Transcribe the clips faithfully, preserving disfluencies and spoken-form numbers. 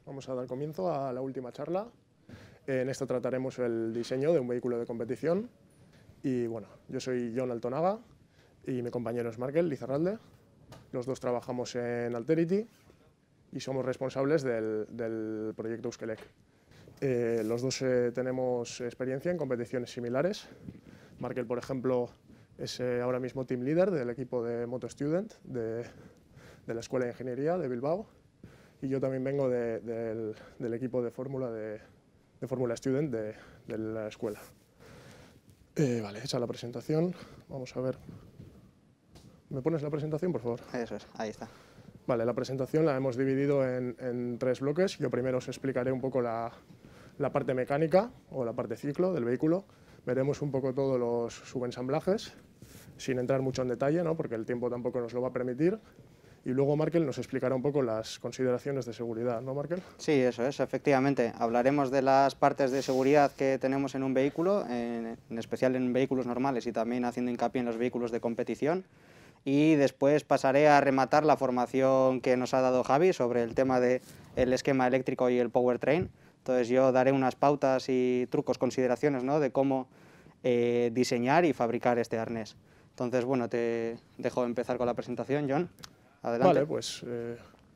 vamos a dar comienzo a la última charla. En esta trataremos el diseño de un vehículo de competición. Y bueno, yo soy Jon Altonaga y mi compañero es Markel Lizarralde. Los dos trabajamos en Alterity y somos responsables del, del proyecto Euskelec. Eh, los dos eh, tenemos experiencia en competiciones similares. Markel, por ejemplo, es eh, ahora mismo team leader del equipo de Moto Student de, de la Escuela de Ingeniería de Bilbao. Y yo también vengo de, de, del, del equipo de Fórmula de, de Fórmula Student de, de la escuela. Eh, vale, hecha la presentación, vamos a ver. ¿Me pones la presentación, por favor? Eso es, ahí está. Vale, la presentación la hemos dividido en, en tres bloques. Yo primero os explicaré un poco la, la parte mecánica o la parte ciclo del vehículo. Veremos un poco todos los subensamblajes, sin entrar mucho en detalle, ¿no? Porque el tiempo tampoco nos lo va a permitir. Y luego Markel nos explicará un poco las consideraciones de seguridad, ¿no, Markel? Sí, eso es, efectivamente. Hablaremos de las partes de seguridad que tenemos en un vehículo, en, en especial en vehículos normales y también haciendo hincapié en los vehículos de competición. Y después pasaré a rematar la formación que nos ha dado Javi sobre el tema del esquema eléctrico y el powertrain. Entonces yo daré unas pautas y trucos, consideraciones, ¿no?, de cómo eh, diseñar y fabricar este arnés. Entonces, bueno, te dejo empezar con la presentación, Jon. Adelante. Vale, pues... Eh...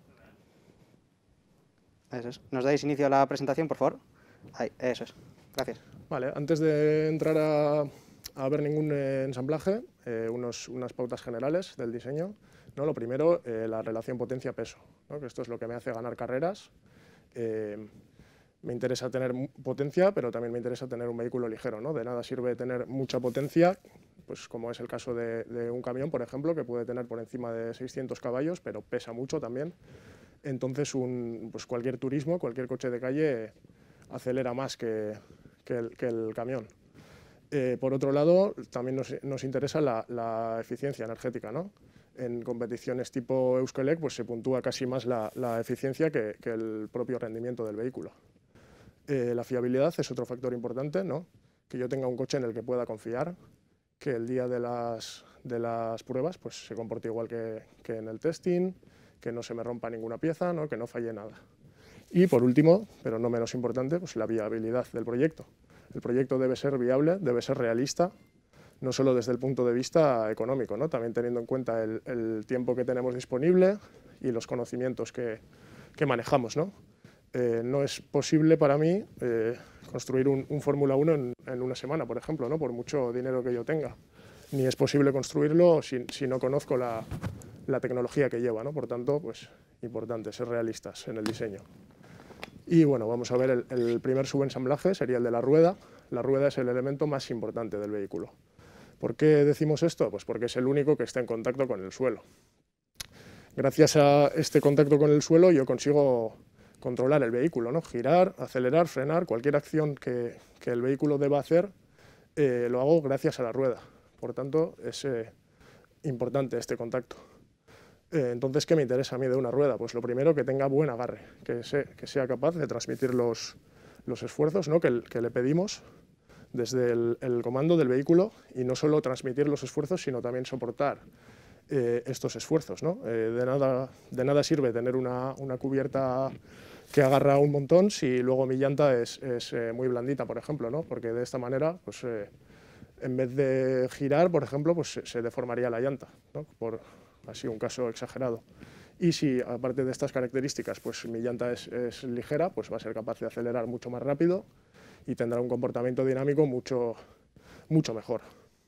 Eso es. ¿Nos dais inicio a la presentación, por favor? Ahí, eso es. Gracias. Vale, antes de entrar a, a ver ningún eh, ensamblaje, eh, unos, unas pautas generales del diseño, ¿no? Lo primero, eh, la relación potencia-peso, ¿no? Que esto es lo que me hace ganar carreras. Eh, me interesa tener potencia, pero también me interesa tener un vehículo ligero, ¿no? De nada sirve tener mucha potencia, pues como es el caso de, de un camión, por ejemplo, que puede tener por encima de seiscientos caballos, pero pesa mucho también. Entonces, un, pues cualquier turismo, cualquier coche de calle acelera más que, que, el, que el camión. Eh, por otro lado, también nos, nos interesa la, la eficiencia energética, ¿no? En competiciones tipo Euskelec pues se puntúa casi más la, la eficiencia que, que el propio rendimiento del vehículo. Eh, la fiabilidad es otro factor importante, ¿no? Que yo tenga un coche en el que pueda confiar, que el día de las, de las pruebas pues, se comporte igual que, que en el testing, que no se me rompa ninguna pieza, ¿no? Que no falle nada. Y por último, pero no menos importante, pues la viabilidad del proyecto. El proyecto debe ser viable, debe ser realista, no solo desde el punto de vista económico, ¿no? También teniendo en cuenta el, el tiempo que tenemos disponible y los conocimientos que, que manejamos, ¿no? Eh, no es posible para mí eh, construir un, un Fórmula uno en, en una semana, por ejemplo, ¿no? Por mucho dinero que yo tenga. Ni es posible construirlo si, si no conozco la, la tecnología que lleva, ¿no? Por tanto, pues, importante ser realistas en el diseño. Y bueno, vamos a ver el, el primer subensamblaje, sería el de la rueda. La rueda es el elemento más importante del vehículo. ¿Por qué decimos esto? Pues porque es el único que está en contacto con el suelo. Gracias a este contacto con el suelo yo consigo controlar el vehículo, ¿no? Girar, acelerar, frenar, cualquier acción que, que el vehículo deba hacer, eh, lo hago gracias a la rueda. Por tanto, es eh, importante este contacto. Eh, entonces, ¿qué me interesa a mí de una rueda? Pues lo primero, que tenga buen agarre, que, se, que sea capaz de transmitir los, los esfuerzos, ¿no? que, que le pedimos desde el, el comando del vehículo, y no solo transmitir los esfuerzos, sino también soportar eh, estos esfuerzos, ¿no? Eh, de, nada, de nada sirve tener una, una cubierta que agarra un montón si luego mi llanta es, es eh, muy blandita, por ejemplo, ¿no? Porque de esta manera, pues, eh, en vez de girar, por ejemplo, pues se, se deformaría la llanta, ¿no? Por así un caso exagerado. Y si, aparte de estas características, pues mi llanta es, es ligera, pues va a ser capaz de acelerar mucho más rápido y tendrá un comportamiento dinámico mucho, mucho mejor.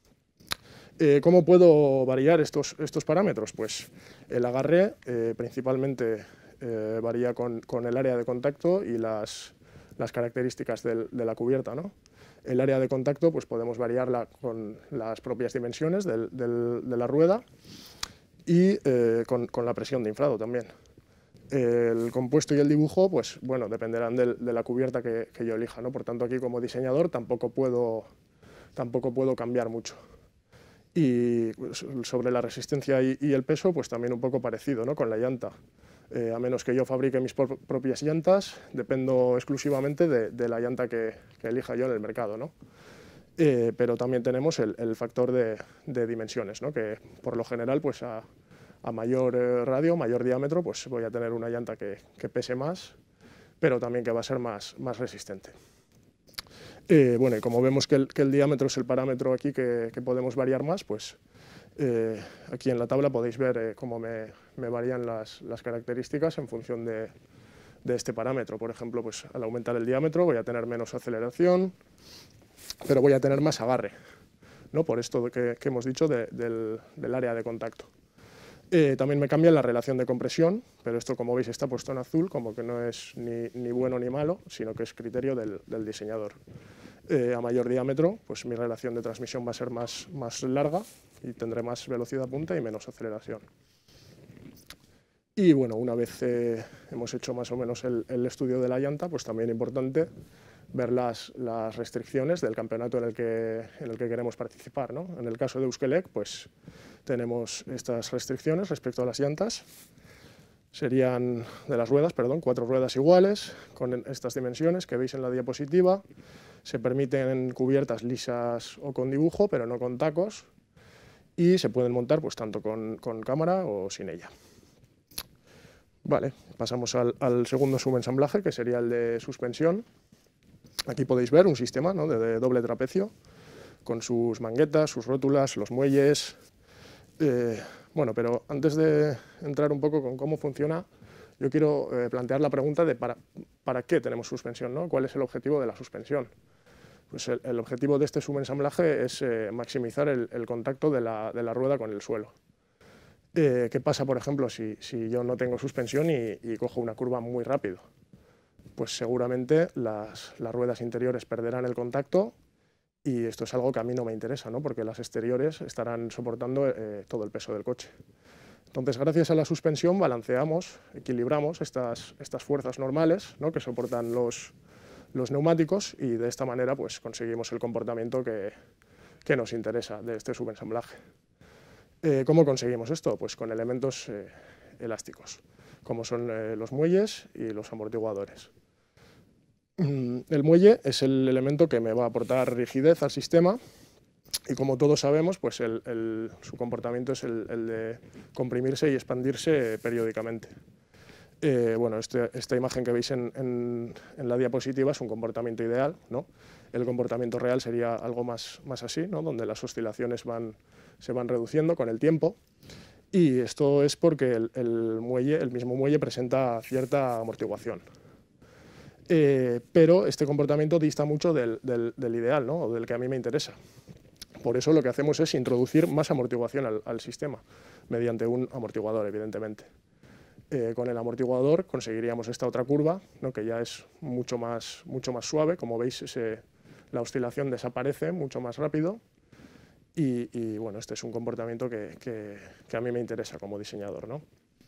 Eh, ¿Cómo puedo variar estos, estos parámetros? Pues el agarre eh, principalmente eh, varía con, con el área de contacto y las, las características del, de la cubierta, ¿no? El área de contacto pues podemos variarla con las propias dimensiones del, del, de la rueda y eh, con, con la presión de inflado también. El compuesto y el dibujo, pues bueno, dependerán de, de la cubierta que, que yo elija, ¿no? Por tanto, aquí como diseñador tampoco puedo, tampoco puedo cambiar mucho. Y sobre la resistencia y, y el peso, pues también un poco parecido, ¿no? Con la llanta. Eh, a menos que yo fabrique mis propias llantas, dependo exclusivamente de, de la llanta que, que elija yo en el mercado, ¿no? Eh, pero también tenemos el, el factor de, de dimensiones, ¿no? Que por lo general, pues a, a mayor eh, radio, mayor diámetro, pues voy a tener una llanta que, que pese más pero también que va a ser más, más resistente. Eh, bueno, y como vemos que el, que el diámetro es el parámetro aquí que, que podemos variar más, pues eh, aquí en la tabla podéis ver eh, cómo me, me varían las, las características en función de, de este parámetro. Por ejemplo, pues al aumentar el diámetro voy a tener menos aceleración, pero voy a tener más agarre, ¿no? Por esto que, que hemos dicho de, del, del área de contacto. Eh, también me cambia la relación de compresión, pero esto, como veis, está puesto en azul, como que no es ni, ni bueno ni malo, sino que es criterio del, del diseñador. Eh, a mayor diámetro, pues mi relación de transmisión va a ser más, más larga y tendré más velocidad punta y menos aceleración. Y bueno, una vez eh, hemos hecho más o menos el, el estudio de la llanta, pues también es importante ver las, las restricciones del campeonato en el que, en el que queremos participar, ¿no? En el caso de Euskelec, pues tenemos estas restricciones respecto a las llantas. Serían de las ruedas, perdón, cuatro ruedas iguales, con estas dimensiones que veis en la diapositiva. Se permiten cubiertas lisas o con dibujo, pero no con tacos. Y se pueden montar pues tanto con, con cámara o sin ella. Vale, pasamos al, al segundo subensamblaje, que sería el de suspensión. Aquí podéis ver un sistema, ¿no?, de, de doble trapecio, con sus manguetas, sus rótulas, los muelles. Eh, bueno, pero antes de entrar un poco con cómo funciona, yo quiero eh, plantear la pregunta de para, para qué tenemos suspensión, ¿no? ¿Cuál es el objetivo de la suspensión? Pues el, el objetivo de este subensamblaje es eh, maximizar el, el contacto de la, de la rueda con el suelo. Eh, ¿Qué pasa, por ejemplo, si, si yo no tengo suspensión y, y cojo una curva muy rápido? Pues seguramente las, las ruedas interiores perderán el contacto. Y esto es algo que a mí no me interesa, ¿no?, porque las exteriores estarán soportando eh, todo el peso del coche. Entonces, gracias a la suspensión balanceamos, equilibramos estas, estas fuerzas normales, ¿no?, que soportan los, los neumáticos, y de esta manera pues, conseguimos el comportamiento que, que nos interesa de este subensamblaje. Eh, ¿Cómo conseguimos esto? Pues con elementos eh, elásticos, como son eh, los muelles y los amortiguadores. El muelle es el elemento que me va a aportar rigidez al sistema y, como todos sabemos, pues el, el, su comportamiento es el, el de comprimirse y expandirse periódicamente. Eh, bueno, este, esta imagen que veis en, en, en la diapositiva es un comportamiento ideal, ¿no? El comportamiento real sería algo más, más así, ¿no?, donde las oscilaciones van, se van reduciendo con el tiempo. Y esto es porque el, el, muelle, el mismo muelle presenta cierta amortiguación. Eh, pero este comportamiento dista mucho del, del, del ideal, ¿no?, o del que a mí me interesa. Por eso lo que hacemos es introducir más amortiguación al, al sistema, mediante un amortiguador, evidentemente. Eh, con el amortiguador conseguiríamos esta otra curva, ¿no?, que ya es mucho más, mucho más suave. Como veis, ese, la oscilación desaparece mucho más rápido. Y, y bueno, este es un comportamiento que, que, que a mí me interesa como diseñador, ¿no?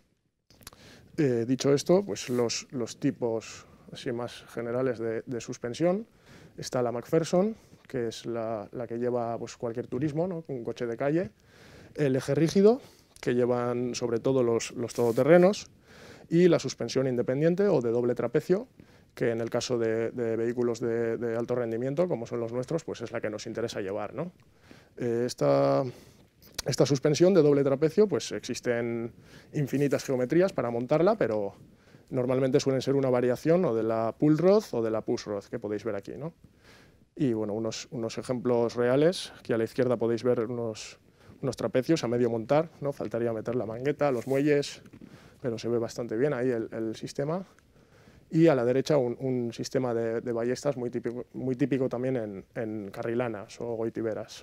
Eh, dicho esto, pues los, los tipos así más generales de, de suspensión. Está la McPherson, que es la, la que lleva pues, cualquier turismo, ¿no?, un coche de calle. El eje rígido, que llevan sobre todo los, los todoterrenos. Y la suspensión independiente o de doble trapecio, que en el caso de, de vehículos de, de alto rendimiento, como son los nuestros, pues es la que nos interesa llevar, ¿no? Eh, esta, esta suspensión de doble trapecio, pues existen infinitas geometrías para montarla, pero normalmente suelen ser una variación o de la pull rod o de la push rod, que podéis ver aquí, ¿no? Y bueno, unos, unos ejemplos reales. Aquí a la izquierda podéis ver unos, unos trapecios a medio montar, ¿no? Faltaría meter la mangueta, los muelles, pero se ve bastante bien ahí el, el sistema. Y a la derecha un, un sistema de, de ballestas muy típico, muy típico también en, en carrilanas o goitiberas.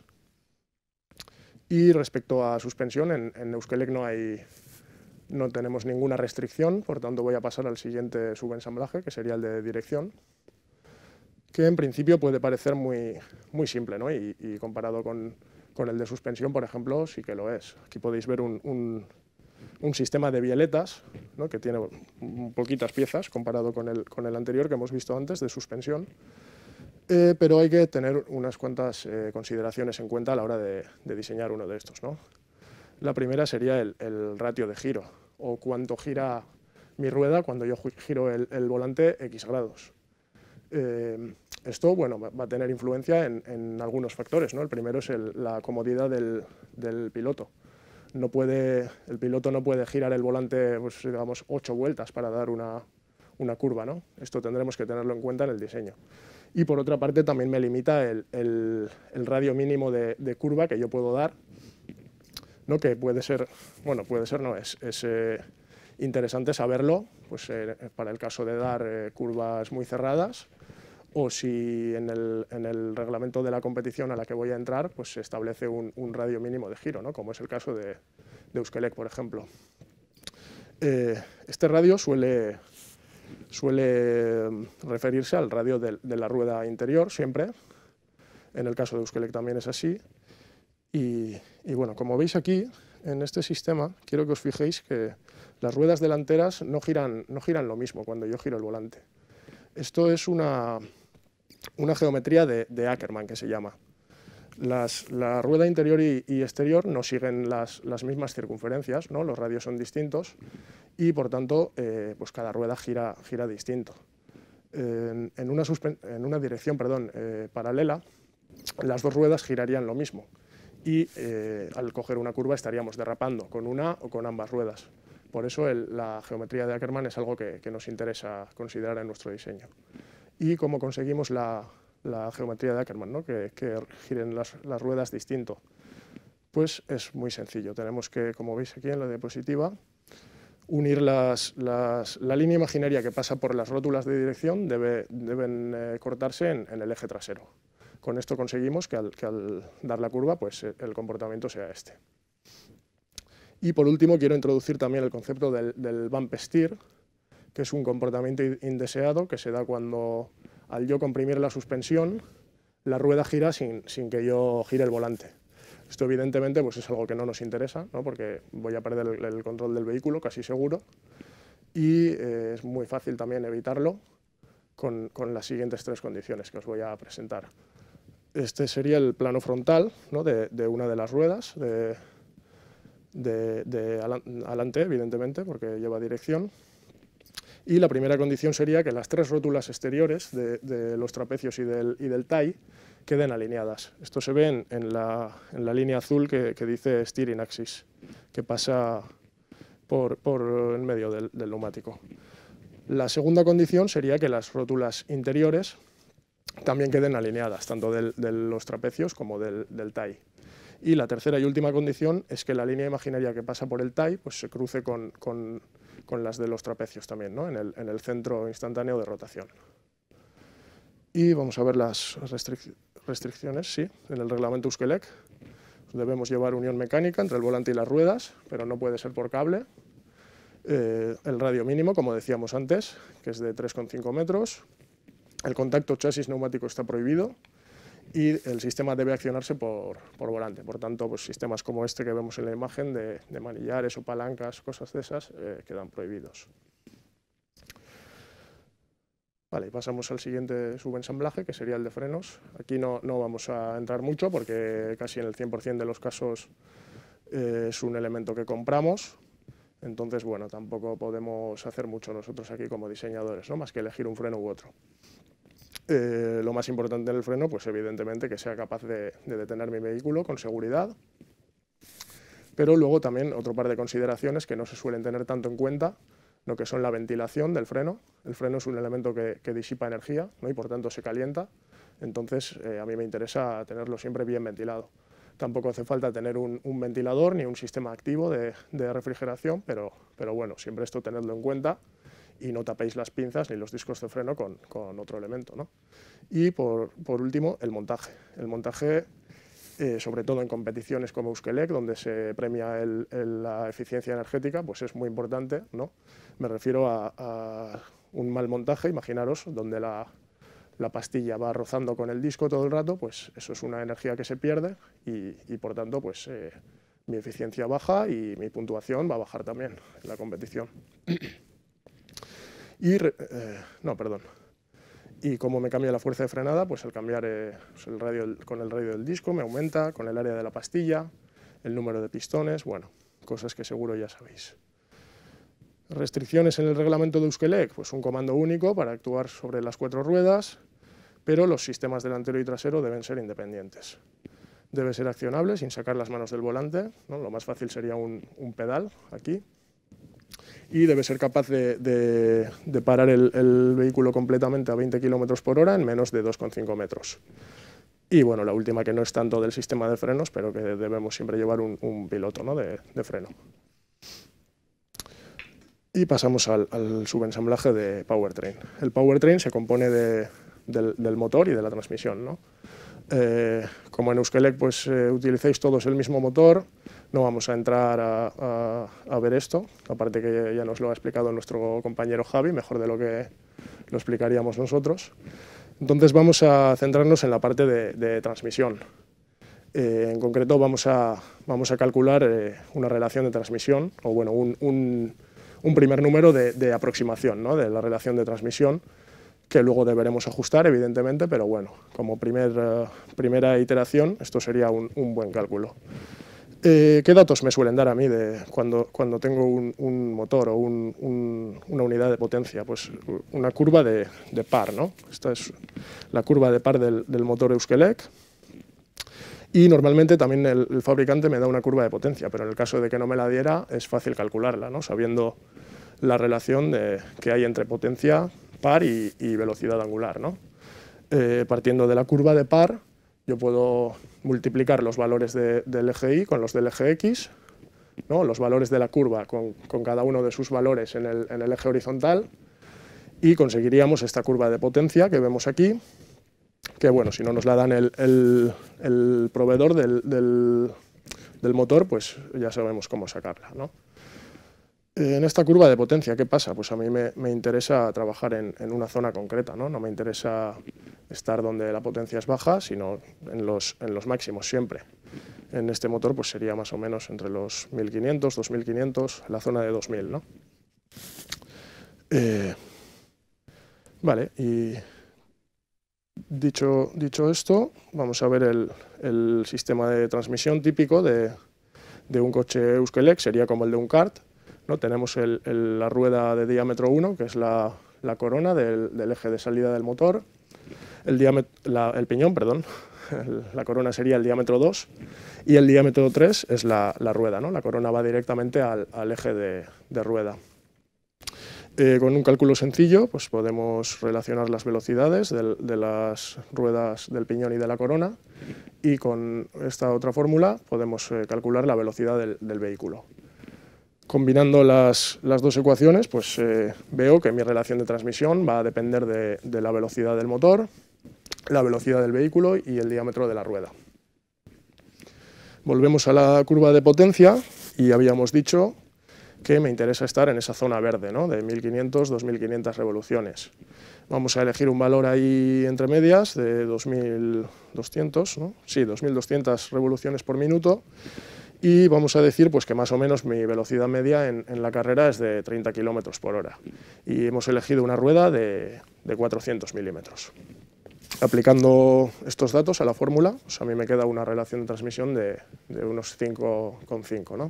Y respecto a suspensión, en, en Euskelec no hay... No tenemos ninguna restricción, por tanto voy a pasar al siguiente subensamblaje, que sería el de dirección, que en principio puede parecer muy, muy simple, ¿no? Y, y comparado con, con el de suspensión, por ejemplo, sí que lo es. Aquí podéis ver un, un, un sistema de bieletas, ¿no?, que tiene poquitas piezas comparado con el, con el anterior que hemos visto antes, de suspensión, eh, pero hay que tener unas cuantas eh, consideraciones en cuenta a la hora de, de diseñar uno de estos, ¿no? La primera sería el, el ratio de giro, o cuánto gira mi rueda cuando yo giro el, el volante X grados. Eh, esto, bueno, va a tener influencia en, en algunos factores, ¿no? El primero es el, la comodidad del, del piloto. No puede, el piloto no puede girar el volante, pues, digamos, ocho vueltas para dar una, una curva, ¿no? Esto tendremos que tenerlo en cuenta en el diseño. Y por otra parte también me limita el, el, el radio mínimo de, de curva que yo puedo dar, ¿no? Que puede ser, bueno, puede ser, no, es, es eh, interesante saberlo, pues eh, para el caso de dar eh, curvas muy cerradas, o si en el, en el reglamento de la competición a la que voy a entrar pues se establece un, un radio mínimo de giro, ¿no? Como es el caso de, de Euskelec, por ejemplo. Eh, este radio suele, suele referirse al radio de, de la rueda interior siempre, en el caso de Euskelec también es así, y, y bueno, como veis aquí, en este sistema, quiero que os fijéis que las ruedas delanteras no giran, no giran lo mismo cuando yo giro el volante. Esto es una, una geometría de, de Ackermann, que se llama. Las, la rueda interior y, y exterior no siguen las, las mismas circunferencias, ¿no? Los radios son distintos y, por tanto, eh, pues cada rueda gira, gira distinto. En, en, una, en una dirección perdón, eh, paralela, las dos ruedas girarían lo mismo y eh, al coger una curva estaríamos derrapando con una o con ambas ruedas. Por eso el, la geometría de Ackermann es algo que, que nos interesa considerar en nuestro diseño. Y cómo conseguimos la, la geometría de Ackermann, ¿no? que, que giren las, las ruedas distinto. Pues es muy sencillo. Tenemos que, como veis aquí en la diapositiva, unir las, las, la línea imaginaria que pasa por las rótulas de dirección debe, deben eh, cortarse en, en el eje trasero. Con esto conseguimos que al, que al dar la curva pues, el comportamiento sea este. Y por último quiero introducir también el concepto del, del bump steer, que es un comportamiento indeseado que se da cuando al yo comprimir la suspensión la rueda gira sin, sin que yo gire el volante. Esto evidentemente pues es algo que no nos interesa, ¿no? Porque voy a perder el, el control del vehículo casi seguro y eh, es muy fácil también evitarlo con, con las siguientes tres condiciones que os voy a presentar. Este sería el plano frontal, ¿no? de, de una de las ruedas, de, de, de adelante, evidentemente, porque lleva dirección. Y la primera condición sería que las tres rótulas exteriores de, de los trapecios y del, y del tie queden alineadas. Esto se ve en, en, la, en la línea azul que, que dice steering axis, que pasa por, por en medio del, del neumático. La segunda condición sería que las rótulas interiores también queden alineadas, tanto del, de los trapecios como del, del tie. Y la tercera y última condición es que la línea imaginaria que pasa por el tie pues, se cruce con, con, con las de los trapecios también, ¿no? en, el, en el centro instantáneo de rotación. Y vamos a ver las restric restricciones, sí, en el reglamento Euskelec. Debemos llevar unión mecánica entre el volante y las ruedas, pero no puede ser por cable. Eh, el radio mínimo, como decíamos antes, que es de tres coma cinco metros. El contacto chasis neumático está prohibido y el sistema debe accionarse por, por volante. Por tanto, pues, sistemas como este que vemos en la imagen de, de manillares o palancas, cosas de esas, eh, quedan prohibidos. Vale, y pasamos al siguiente subensamblaje, que sería el de frenos. Aquí no, no vamos a entrar mucho porque casi en el cien por cien de los casos eh, es un elemento que compramos. Entonces, bueno, tampoco podemos hacer mucho nosotros aquí como diseñadores, ¿no? Más que elegir un freno u otro. Eh, lo más importante en el freno, pues evidentemente que sea capaz de, de detener mi vehículo con seguridad, pero luego también otro par de consideraciones que no se suelen tener tanto en cuenta, lo que son la ventilación del freno. El freno es un elemento que, que disipa energía, ¿no? Y por tanto se calienta, entonces eh, a mí me interesa tenerlo siempre bien ventilado. Tampoco hace falta tener un, un ventilador ni un sistema activo de, de refrigeración, pero, pero bueno, siempre esto tenedlo en cuenta y no tapéis las pinzas ni los discos de freno con, con otro elemento, ¿no? Y por, por último, el montaje. El montaje, eh, sobre todo en competiciones como Euskelec, donde se premia el, el, la eficiencia energética, pues es muy importante, ¿no? Me refiero a, a un mal montaje, imaginaros, donde la, la pastilla va rozando con el disco todo el rato, pues eso es una energía que se pierde y, y por tanto, pues eh, mi eficiencia baja y mi puntuación va a bajar también en la competición. Y, eh, no, perdón. Y como me cambia la fuerza de frenada, pues al cambiar eh, pues el radio, con el radio del disco me aumenta, con el área de la pastilla, el número de pistones, bueno, cosas que seguro ya sabéis. Restricciones en el reglamento de Euskelec, pues un comando único para actuar sobre las cuatro ruedas, pero los sistemas delantero y trasero deben ser independientes. Debe ser accionable sin sacar las manos del volante, ¿no? Lo más fácil sería un, un pedal aquí. y debe ser capaz de, de, de parar el, el vehículo completamente a veinte kilómetros por hora en menos de dos coma cinco metros. Y bueno, la última, que no es tanto del sistema de frenos, pero que debemos siempre llevar un, un piloto, ¿no?, de, de freno. Y pasamos al, al subensamblaje de powertrain. El powertrain se compone de, del, del motor y de la transmisión, ¿no? Eh, como en Euskelec pues, eh, utilizáis todos el mismo motor, no vamos a entrar a, a, a ver esto, aparte que ya nos lo ha explicado nuestro compañero Javi, mejor de lo que lo explicaríamos nosotros. Entonces vamos a centrarnos en la parte de, de transmisión. Eh, en concreto vamos a, vamos a calcular eh, una relación de transmisión, o bueno, un, un, un primer número de, de aproximación, ¿no?, de la relación de transmisión, que luego deberemos ajustar, evidentemente, pero bueno, como primer, uh, primera iteración, esto sería un, un buen cálculo. Eh, ¿Qué datos me suelen dar a mí de cuando, cuando tengo un, un motor o un, un, una unidad de potencia? Pues una curva de, de par, ¿no? Esta es la curva de par del, del motor Euskelec, y normalmente también el, el fabricante me da una curva de potencia, pero en el caso de que no me la diera es fácil calcularla, ¿no?, sabiendo la relación de, que hay entre potencia, par y, y velocidad angular, ¿no? Eh, partiendo de la curva de par, yo puedo multiplicar los valores de, del eje Y con los del eje X, ¿no?, los valores de la curva con, con cada uno de sus valores en el, en el eje horizontal, y conseguiríamos esta curva de potencia que vemos aquí, que bueno, si no nos la dan el, el, el proveedor del, del, del motor, pues ya sabemos cómo sacarla, ¿no? En esta curva de potencia, ¿qué pasa? Pues a mí me, me interesa trabajar en, en una zona concreta, ¿no? No me interesa estar donde la potencia es baja, sino en los, en los máximos siempre. En este motor pues sería más o menos entre los mil quinientos, dos mil quinientos, la zona de dos mil, ¿no? Eh, vale, y dicho, dicho esto, vamos a ver el, el sistema de transmisión típico de, de un coche Euskelec, sería como el de un kart, ¿no? Tenemos el, el, la rueda de diámetro uno, que es la, la corona del, del eje de salida del motor, el, la, el piñón, perdón, el, la corona sería el diámetro dos, y el diámetro tres es la, la rueda, ¿no? La corona va directamente al, al eje de, de rueda. Eh, con un cálculo sencillo pues podemos relacionar las velocidades de, de las ruedas del piñón y de la corona, y con esta otra fórmula podemos eh, calcular la velocidad del, del vehículo. Combinando las, las dos ecuaciones, pues eh, veo que mi relación de transmisión va a depender de, de la velocidad del motor, la velocidad del vehículo y el diámetro de la rueda. Volvemos a la curva de potencia y habíamos dicho que me interesa estar en esa zona verde, ¿no?, de mil quinientos a dos mil quinientas revoluciones. Vamos a elegir un valor ahí entre medias de dos mil doscientos, ¿no? Sí, dos mil doscientas revoluciones por minuto. Y vamos a decir pues, que más o menos mi velocidad media en, en la carrera es de treinta kilómetros por hora. Y hemos elegido una rueda de, de cuatrocientos milímetros. Aplicando estos datos a la fórmula, pues a mí me queda una relación de transmisión de, de unos cinco coma cinco, ¿no?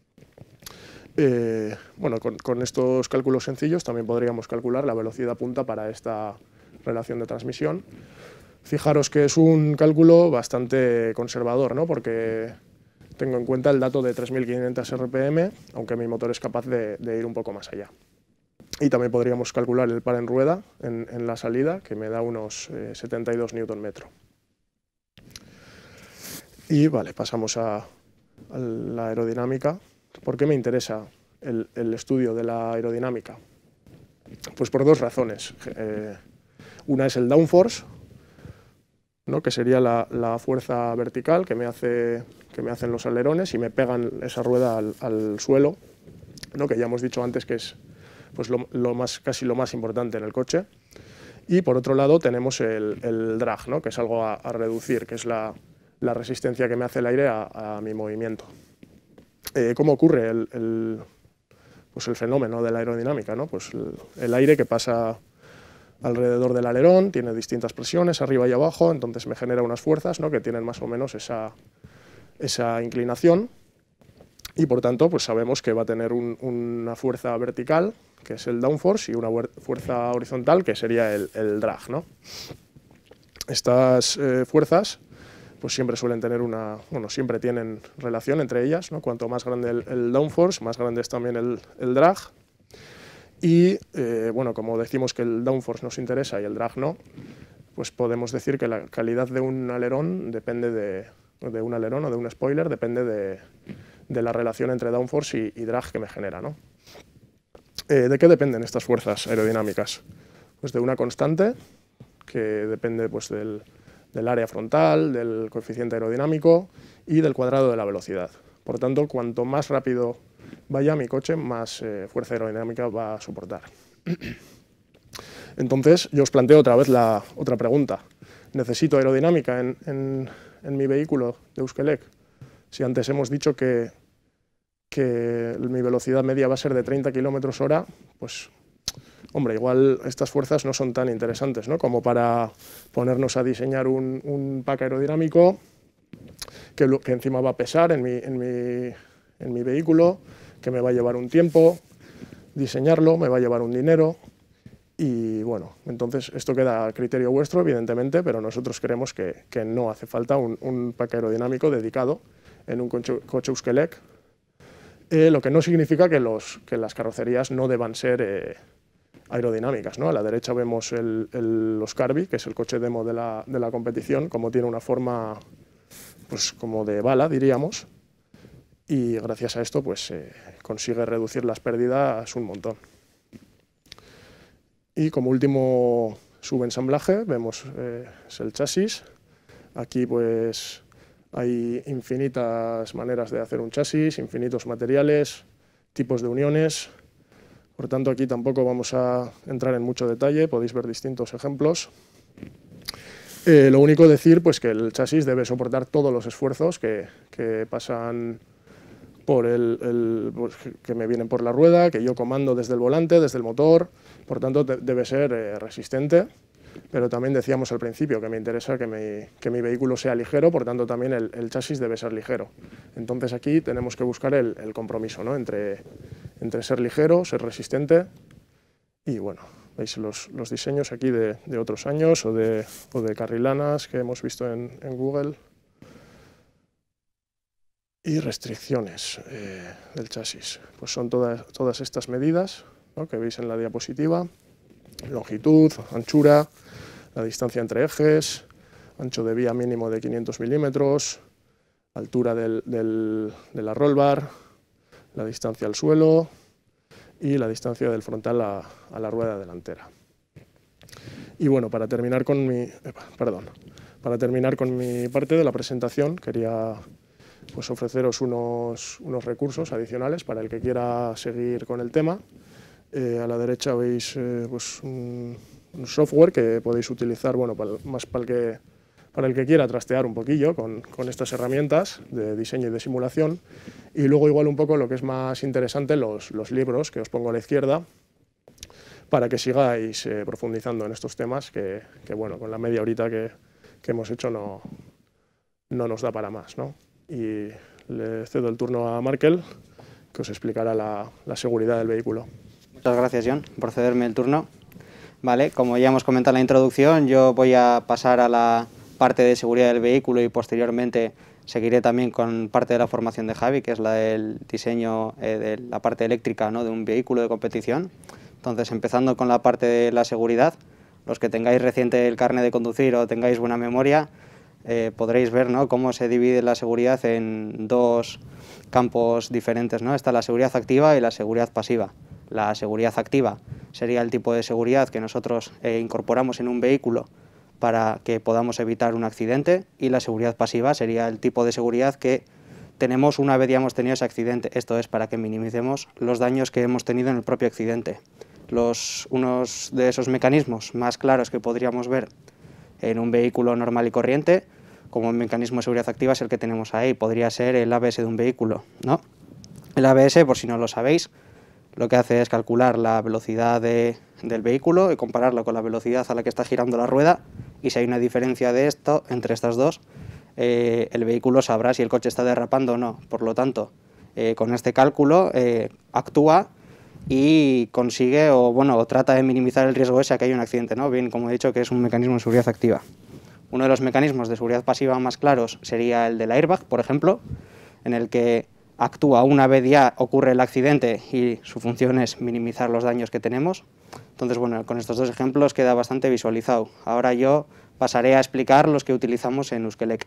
Eh, bueno, con, con estos cálculos sencillos también podríamos calcular la velocidad punta para esta relación de transmisión. Fijaros que es un cálculo bastante conservador, ¿no?, porque tengo en cuenta el dato de tres mil quinientos R P M, aunque mi motor es capaz de, de ir un poco más allá. Y también podríamos calcular el par en rueda en, en la salida, que me da unos eh, setenta y dos newton metro. Y vale, pasamos a, a la aerodinámica. ¿Por qué me interesa el, el estudio de la aerodinámica? Pues por dos razones. Eh, una es el downforce, ¿no?, que sería la, la fuerza vertical que me, hace, que me hacen los alerones y me pegan esa rueda al, al suelo, ¿no?, que ya hemos dicho antes que es pues lo, lo más, casi lo más importante en el coche. Y por otro lado tenemos el, el drag, ¿no?, que es algo a, a reducir, que es la, la resistencia que me hace el aire a, a mi movimiento. Eh, ¿Cómo ocurre el, el, pues el fenómeno de la aerodinámica, ¿no? Pues el, el aire que pasa alrededor del alerón tiene distintas presiones arriba y abajo, entonces me genera unas fuerzas, ¿no?, que tienen más o menos esa, esa inclinación, y por tanto pues sabemos que va a tener un, una fuerza vertical, que es el downforce, y una fuerza horizontal, que sería el, el drag, ¿no? Estas eh, fuerzas pues siempre suelen tener una, bueno, siempre tienen relación entre ellas, ¿no? Cuanto más grande el, el downforce, más grande es también el, el drag. Y eh, bueno, como decimos que el downforce nos interesa y el drag no, pues podemos decir que la calidad de un alerón depende de, de un alerón o de un spoiler, depende de, de la relación entre downforce y, y drag que me genera, ¿no? Eh, ¿De qué dependen estas fuerzas aerodinámicas? Pues de una constante, que depende pues, del, del área frontal, del coeficiente aerodinámico y del cuadrado de la velocidad. Por tanto, cuanto más rápido vaya mi coche, más eh, fuerza aerodinámica va a soportar. Entonces, yo os planteo otra vez la otra pregunta. ¿Necesito aerodinámica en, en, en mi vehículo de Euskelec? Si antes hemos dicho que, que mi velocidad media va a ser de treinta kilómetros hora, pues, hombre, igual estas fuerzas no son tan interesantes, ¿no?, como para ponernos a diseñar un, un pack aerodinámico que, lo, que encima va a pesar en mi, en, mi, en mi vehículo, que me va a llevar un tiempo diseñarlo, me va a llevar un dinero. Y bueno, entonces esto queda a criterio vuestro, evidentemente, pero nosotros creemos que, que no hace falta un, un pack aerodinámico dedicado en un coche, coche Euskelec, eh, lo que no significa que, los, que las carrocerías no deban ser eh, aerodinámicas, ¿no? A la derecha vemos el, el, los Carby, que es el coche demo de la, de la competición, como tiene una forma pues, como de bala, diríamos, y gracias a esto pues, eh, consigue reducir las pérdidas un montón. Y como último subensamblaje vemos eh, es el chasis. Aquí pues hay infinitas maneras de hacer un chasis, infinitos materiales, tipos de uniones. Por tanto, aquí tampoco vamos a entrar en mucho detalle, podéis ver distintos ejemplos. Eh, lo único decir pues, que el chasis debe soportar todos los esfuerzos que, que pasan por el, el, pues, que me vienen por la rueda, que yo comando desde el volante, desde el motor. Por tanto, debe ser eh, resistente, pero también decíamos al principio que me interesa que mi, que mi vehículo sea ligero, por tanto también el, el chasis debe ser ligero. Entonces aquí tenemos que buscar el, el compromiso, ¿no?, entre, entre ser ligero, ser resistente y bueno, veis los, los diseños aquí de, de otros años o de, o de carrilanas que hemos visto en, en Google. Y restricciones eh, del chasis, pues son todas, todas estas medidas, ¿no?, que veis en la diapositiva: longitud, anchura, la distancia entre ejes, ancho de vía mínimo de quinientos milímetros, altura del, del, de la roll bar, la distancia al suelo y la distancia del frontal a, a la rueda delantera. Y bueno, para terminar con mi, perdón, para terminar con mi parte de la presentación, quería pues ofreceros unos, unos recursos adicionales para el que quiera seguir con el tema. Eh, a la derecha veis eh, pues un, un software que podéis utilizar, bueno, para, más para el, que, para el que quiera trastear un poquillo con, con estas herramientas de diseño y de simulación. Y luego igual un poco lo que es más interesante, los, los libros que os pongo a la izquierda, para que sigáis eh, profundizando en estos temas que, que, bueno, con la media horita que, que hemos hecho no, no nos da para más, ¿no? Y le cedo el turno a Markel, que os explicará la, la seguridad del vehículo. Muchas gracias, John, por cederme el turno. Vale, como ya hemos comentado en la introducción, yo voy a pasar a la parte de seguridad del vehículo y posteriormente seguiré también con parte de la formación de Javi, que es la del diseño eh, de la parte eléctrica, ¿no?, de un vehículo de competición. Entonces, empezando con la parte de la seguridad, los que tengáis reciente el carnet de conducir o tengáis buena memoria, Eh, podréis ver, ¿no?, cómo se divide la seguridad en dos campos diferentes, ¿no? Está la seguridad activa y la seguridad pasiva. La seguridad activa sería el tipo de seguridad que nosotros eh, incorporamos en un vehículo para que podamos evitar un accidente, y la seguridad pasiva sería el tipo de seguridad que tenemos una vez ya hemos tenido ese accidente. Esto es para que minimicemos los daños que hemos tenido en el propio accidente. Los, unos de esos mecanismos más claros que podríamos ver en un vehículo normal y corriente, como un mecanismo de seguridad activa, es el que tenemos ahí. Podría ser el A B S de un vehículo, ¿no? El A B S, por si no lo sabéis, lo que hace es calcular la velocidad de, del vehículo y compararlo con la velocidad a la que está girando la rueda, y si hay una diferencia de esto entre estas dos, eh, el vehículo sabrá si el coche está derrapando o no. Por lo tanto, eh, con este cálculo eh, actúa y consigue o bueno o trata de minimizar el riesgo ese a que haya un accidente, ¿no? Bien, como he dicho, que es un mecanismo de seguridad activa. Uno de los mecanismos de seguridad pasiva más claros sería el del airbag, por ejemplo, en el que actúa una vez ya ocurre el accidente y su función es minimizar los daños que tenemos. Entonces, bueno, con estos dos ejemplos queda bastante visualizado. Ahora yo pasaré a explicar los que utilizamos en Euskelec.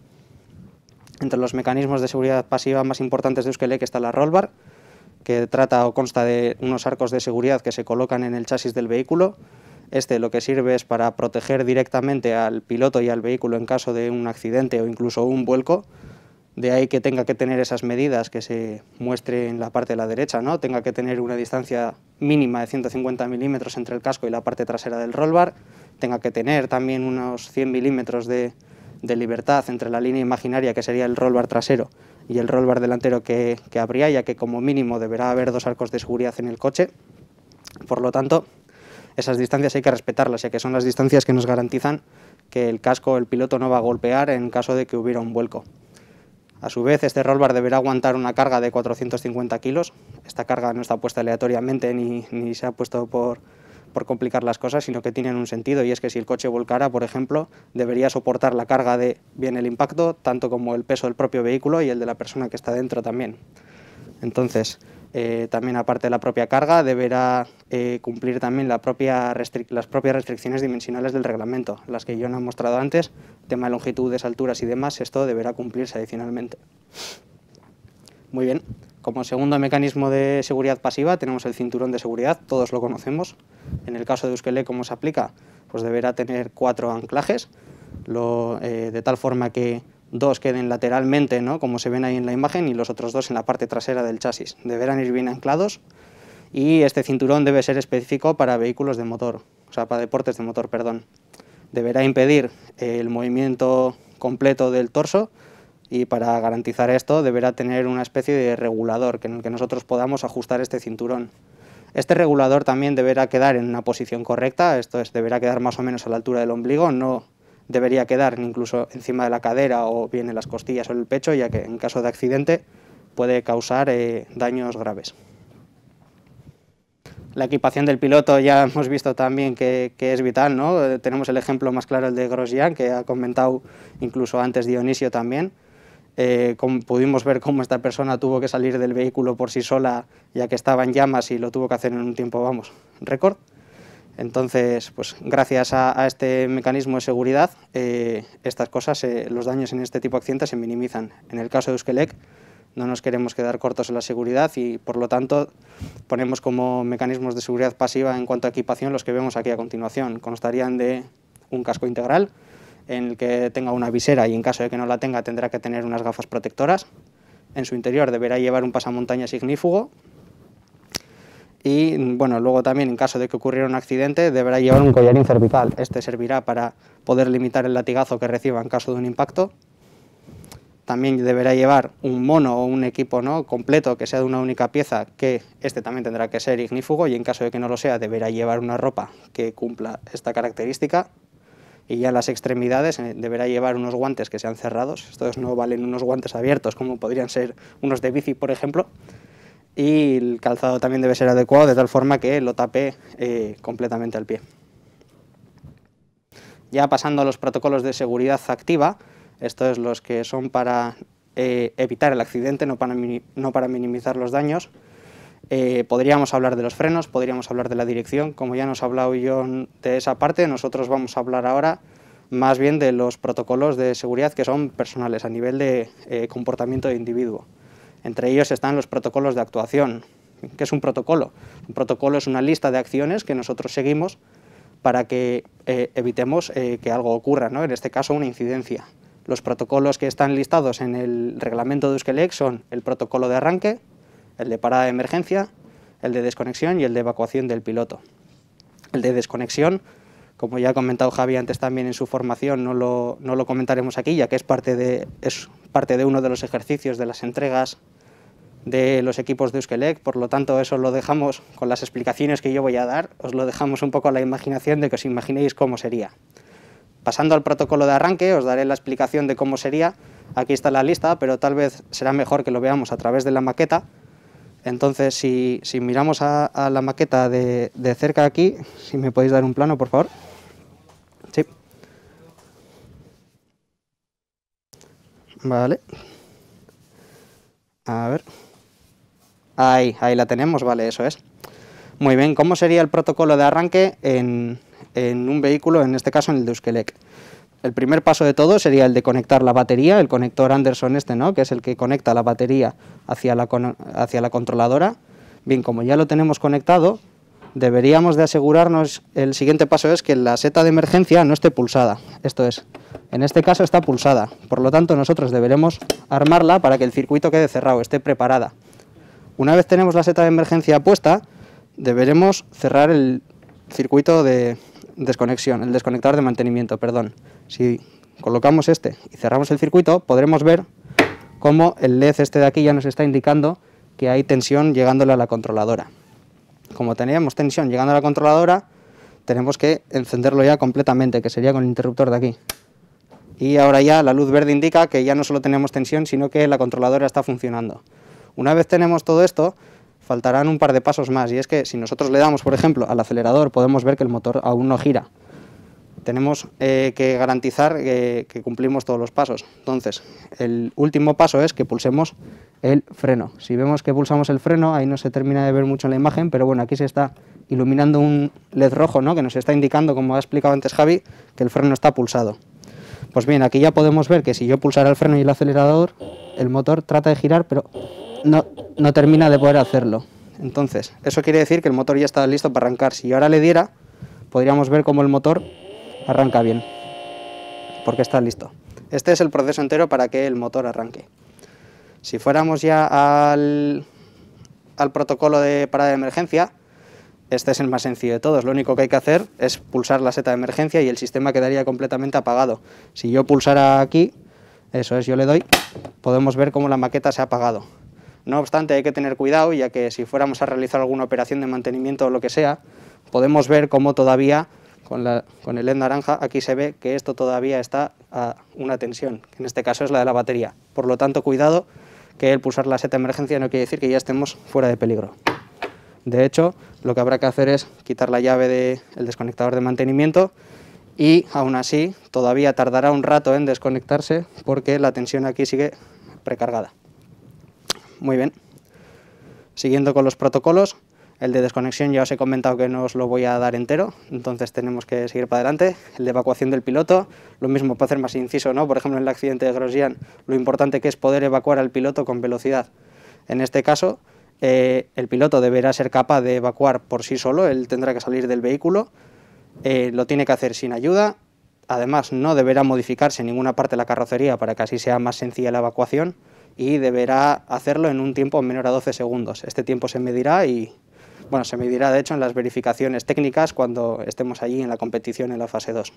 Entre los mecanismos de seguridad pasiva más importantes de Euskelec está la rollbar, que trata o consta de unos arcos de seguridad que se colocan en el chasis del vehículo. Este lo que sirve es para proteger directamente al piloto y al vehículo en caso de un accidente o incluso un vuelco. De ahí que tenga que tener esas medidas que se muestre en la parte de la derecha, ¿no? Tenga que tener una distancia mínima de ciento cincuenta milímetros entre el casco y la parte trasera del rollbar, tenga que tener también unos cien milímetros de, de libertad entre la línea imaginaria, que sería el rollbar trasero, y el rollbar delantero que, que habría, ya que como mínimo deberá haber dos arcos de seguridad en el coche. Por lo tanto, esas distancias hay que respetarlas, ya que son las distancias que nos garantizan que el casco o el piloto no va a golpear en caso de que hubiera un vuelco. A su vez, este rollbar deberá aguantar una carga de cuatrocientos cincuenta kilos. Esta carga no está puesta aleatoriamente ni, ni se ha puesto por, por complicar las cosas, sino que tienen un sentido, y es que si el coche volcara, por ejemplo, debería soportar la carga de bien el impacto, tanto como el peso del propio vehículo y el de la persona que está dentro también. Entonces, eh, también aparte de la propia carga, deberá eh, cumplir también la propia las propias restricciones dimensionales del reglamento, las que yo no he mostrado antes, tema de longitudes, alturas y demás, esto deberá cumplirse adicionalmente. Muy bien, como segundo mecanismo de seguridad pasiva tenemos el cinturón de seguridad, todos lo conocemos. En el caso de Euskelec, ¿cómo se aplica? Pues deberá tener cuatro anclajes, lo, eh, de tal forma que dos queden lateralmente, ¿no?, como se ven ahí en la imagen, y los otros dos en la parte trasera del chasis. Deberán ir bien anclados, y este cinturón debe ser específico para vehículos de motor, o sea, para deportes de motor, perdón. Deberá impedir el movimiento completo del torso, y para garantizar esto deberá tener una especie de regulador en el que nosotros podamos ajustar este cinturón. Este regulador también deberá quedar en una posición correcta, esto es, deberá quedar más o menos a la altura del ombligo, no debería quedar incluso encima de la cadera o bien en las costillas o en el pecho, ya que en caso de accidente puede causar eh, daños graves. La equipación del piloto ya hemos visto también que, que es vital, ¿no? Eh, tenemos el ejemplo más claro, el de Grosjean, que ha comentado incluso antes Dionisio también. Eh, como pudimos ver cómo esta persona tuvo que salir del vehículo por sí sola, ya que estaba en llamas, y lo tuvo que hacer en un tiempo, vamos, récord. Entonces, pues gracias a, a este mecanismo de seguridad, eh, estas cosas, eh, los daños en este tipo de accidentes se minimizan. En el caso de Euskelec, no nos queremos quedar cortos en la seguridad, y por lo tanto ponemos como mecanismos de seguridad pasiva en cuanto a equipación los que vemos aquí a continuación. Constarían de un casco integral, en el que tenga una visera, y en caso de que no la tenga tendrá que tener unas gafas protectoras. En su interior deberá llevar un pasamontañas ignífugo, y bueno, luego también en caso de que ocurriera un accidente deberá llevar un collarín cervical. Este servirá para poder limitar el latigazo que reciba en caso de un impacto. También deberá llevar un mono o un equipo, ¿no?, completo, que sea de una única pieza, que este también tendrá que ser ignífugo, y en caso de que no lo sea deberá llevar una ropa que cumpla esta característica. Y ya en las extremidades eh, deberá llevar unos guantes que sean cerrados. Estos no valen unos guantes abiertos como podrían ser unos de bici, por ejemplo. Y el calzado también debe ser adecuado, de tal forma que lo tape eh, completamente al pie. Ya pasando a los protocolos de seguridad activa, estos los que son para eh, evitar el accidente, no para, no para minimizar los daños. Eh, podríamos hablar de los frenos, podríamos hablar de la dirección. Como ya nos he hablado yo de esa parte, nosotros vamos a hablar ahora más bien de los protocolos de seguridad que son personales, a nivel de eh, comportamiento de individuo. Entre ellos están los protocolos de actuación. ¿Qué es un protocolo? Un protocolo es una lista de acciones que nosotros seguimos para que eh, evitemos eh, que algo ocurra, ¿no?, en este caso una incidencia. Los protocolos que están listados en el reglamento de Euskelec son el protocolo de arranque, el de parada de emergencia, el de desconexión y el de evacuación del piloto. El de desconexión, como ya ha comentado Javi antes también en su formación, no lo, no lo comentaremos aquí, ya que es parte, de, es parte de uno de los ejercicios de las entregas de los equipos de Euskelec, por lo tanto eso lo dejamos con las explicaciones que yo voy a dar, os lo dejamos un poco a la imaginación de que os imaginéis cómo sería. Pasando al protocolo de arranque, os daré la explicación de cómo sería. Aquí está la lista, pero tal vez será mejor que lo veamos a través de la maqueta. Entonces, si, si miramos a, a la maqueta de, de cerca aquí, si me podéis dar un plano, por favor. Sí. Vale. A ver. Ahí, ahí la tenemos, vale, eso es. Muy bien, ¿cómo sería el protocolo de arranque en, en un vehículo, en este caso en el de Euskelec? El primer paso de todo sería el de conectar la batería, el conector Anderson este, ¿no?, que es el que conecta la batería hacia la, hacia la controladora. Bien, como ya lo tenemos conectado, deberíamos de asegurarnos, el siguiente paso es que la seta de emergencia no esté pulsada. Esto es, en este caso está pulsada, por lo tanto nosotros deberemos armarla para que el circuito quede cerrado, esté preparada. Una vez tenemos la seta de emergencia puesta, deberemos cerrar el circuito de desconexión, el desconectador de mantenimiento, perdón. Si colocamos este y cerramos el circuito, podremos ver cómo el L E D este de aquí ya nos está indicando que hay tensión llegándole a la controladora. Como teníamos tensión llegando a la controladora, tenemos que encenderlo ya completamente, que sería con el interruptor de aquí. Y ahora ya la luz verde indica que ya no solo tenemos tensión, sino que la controladora está funcionando. Una vez tenemos todo esto, faltarán un par de pasos más, y es que si nosotros le damos, por ejemplo, al acelerador, podemos ver que el motor aún no gira. Tenemos eh, que garantizar que, que cumplimos todos los pasos. Entonces, el último paso es que pulsemos el freno. Si vemos que pulsamos el freno, ahí no se termina de ver mucho en la imagen, pero bueno, aquí se está iluminando un L E D rojo, ¿no?, que nos está indicando, como ha explicado antes Javi, que el freno está pulsado. Pues bien, aquí ya podemos ver que si yo pulsara el freno y el acelerador, el motor trata de girar, pero no, no termina de poder hacerlo. Entonces, eso quiere decir que el motor ya está listo para arrancar. Si yo ahora le diera, podríamos ver cómo el motor arranca bien, porque está listo. Este es el proceso entero para que el motor arranque. Si fuéramos ya al, al protocolo de parada de emergencia, este es el más sencillo de todos. Lo único que hay que hacer es pulsar la seta de emergencia y el sistema quedaría completamente apagado. Si yo pulsara aquí, eso es, yo le doy, podemos ver cómo la maqueta se ha apagado. No obstante, hay que tener cuidado, ya que si fuéramos a realizar alguna operación de mantenimiento o lo que sea, podemos ver cómo todavía, con, la, con el L E D naranja, aquí se ve que esto todavía está a una tensión, que en este caso es la de la batería. Por lo tanto, cuidado, que el pulsar la seta de emergencia no quiere decir que ya estemos fuera de peligro. De hecho, lo que habrá que hacer es quitar la llave del desconectador de mantenimiento y, aún así, todavía tardará un rato en desconectarse porque la tensión aquí sigue precargada. Muy bien. Siguiendo con los protocolos, el de desconexión ya os he comentado que no os lo voy a dar entero, entonces tenemos que seguir para adelante. El de evacuación del piloto, lo mismo para hacer más inciso, ¿no? Por ejemplo, en el accidente de Grosjean, lo importante que es poder evacuar al piloto con velocidad. En este caso, eh, el piloto deberá ser capaz de evacuar por sí solo, él tendrá que salir del vehículo, eh, lo tiene que hacer sin ayuda, además no deberá modificarse en ninguna parte de la carrocería para que así sea más sencilla la evacuación, y deberá hacerlo en un tiempo menor a doce segundos. Este tiempo se medirá y, bueno, se medirá de hecho en las verificaciones técnicas cuando estemos allí en la competición en la fase dos.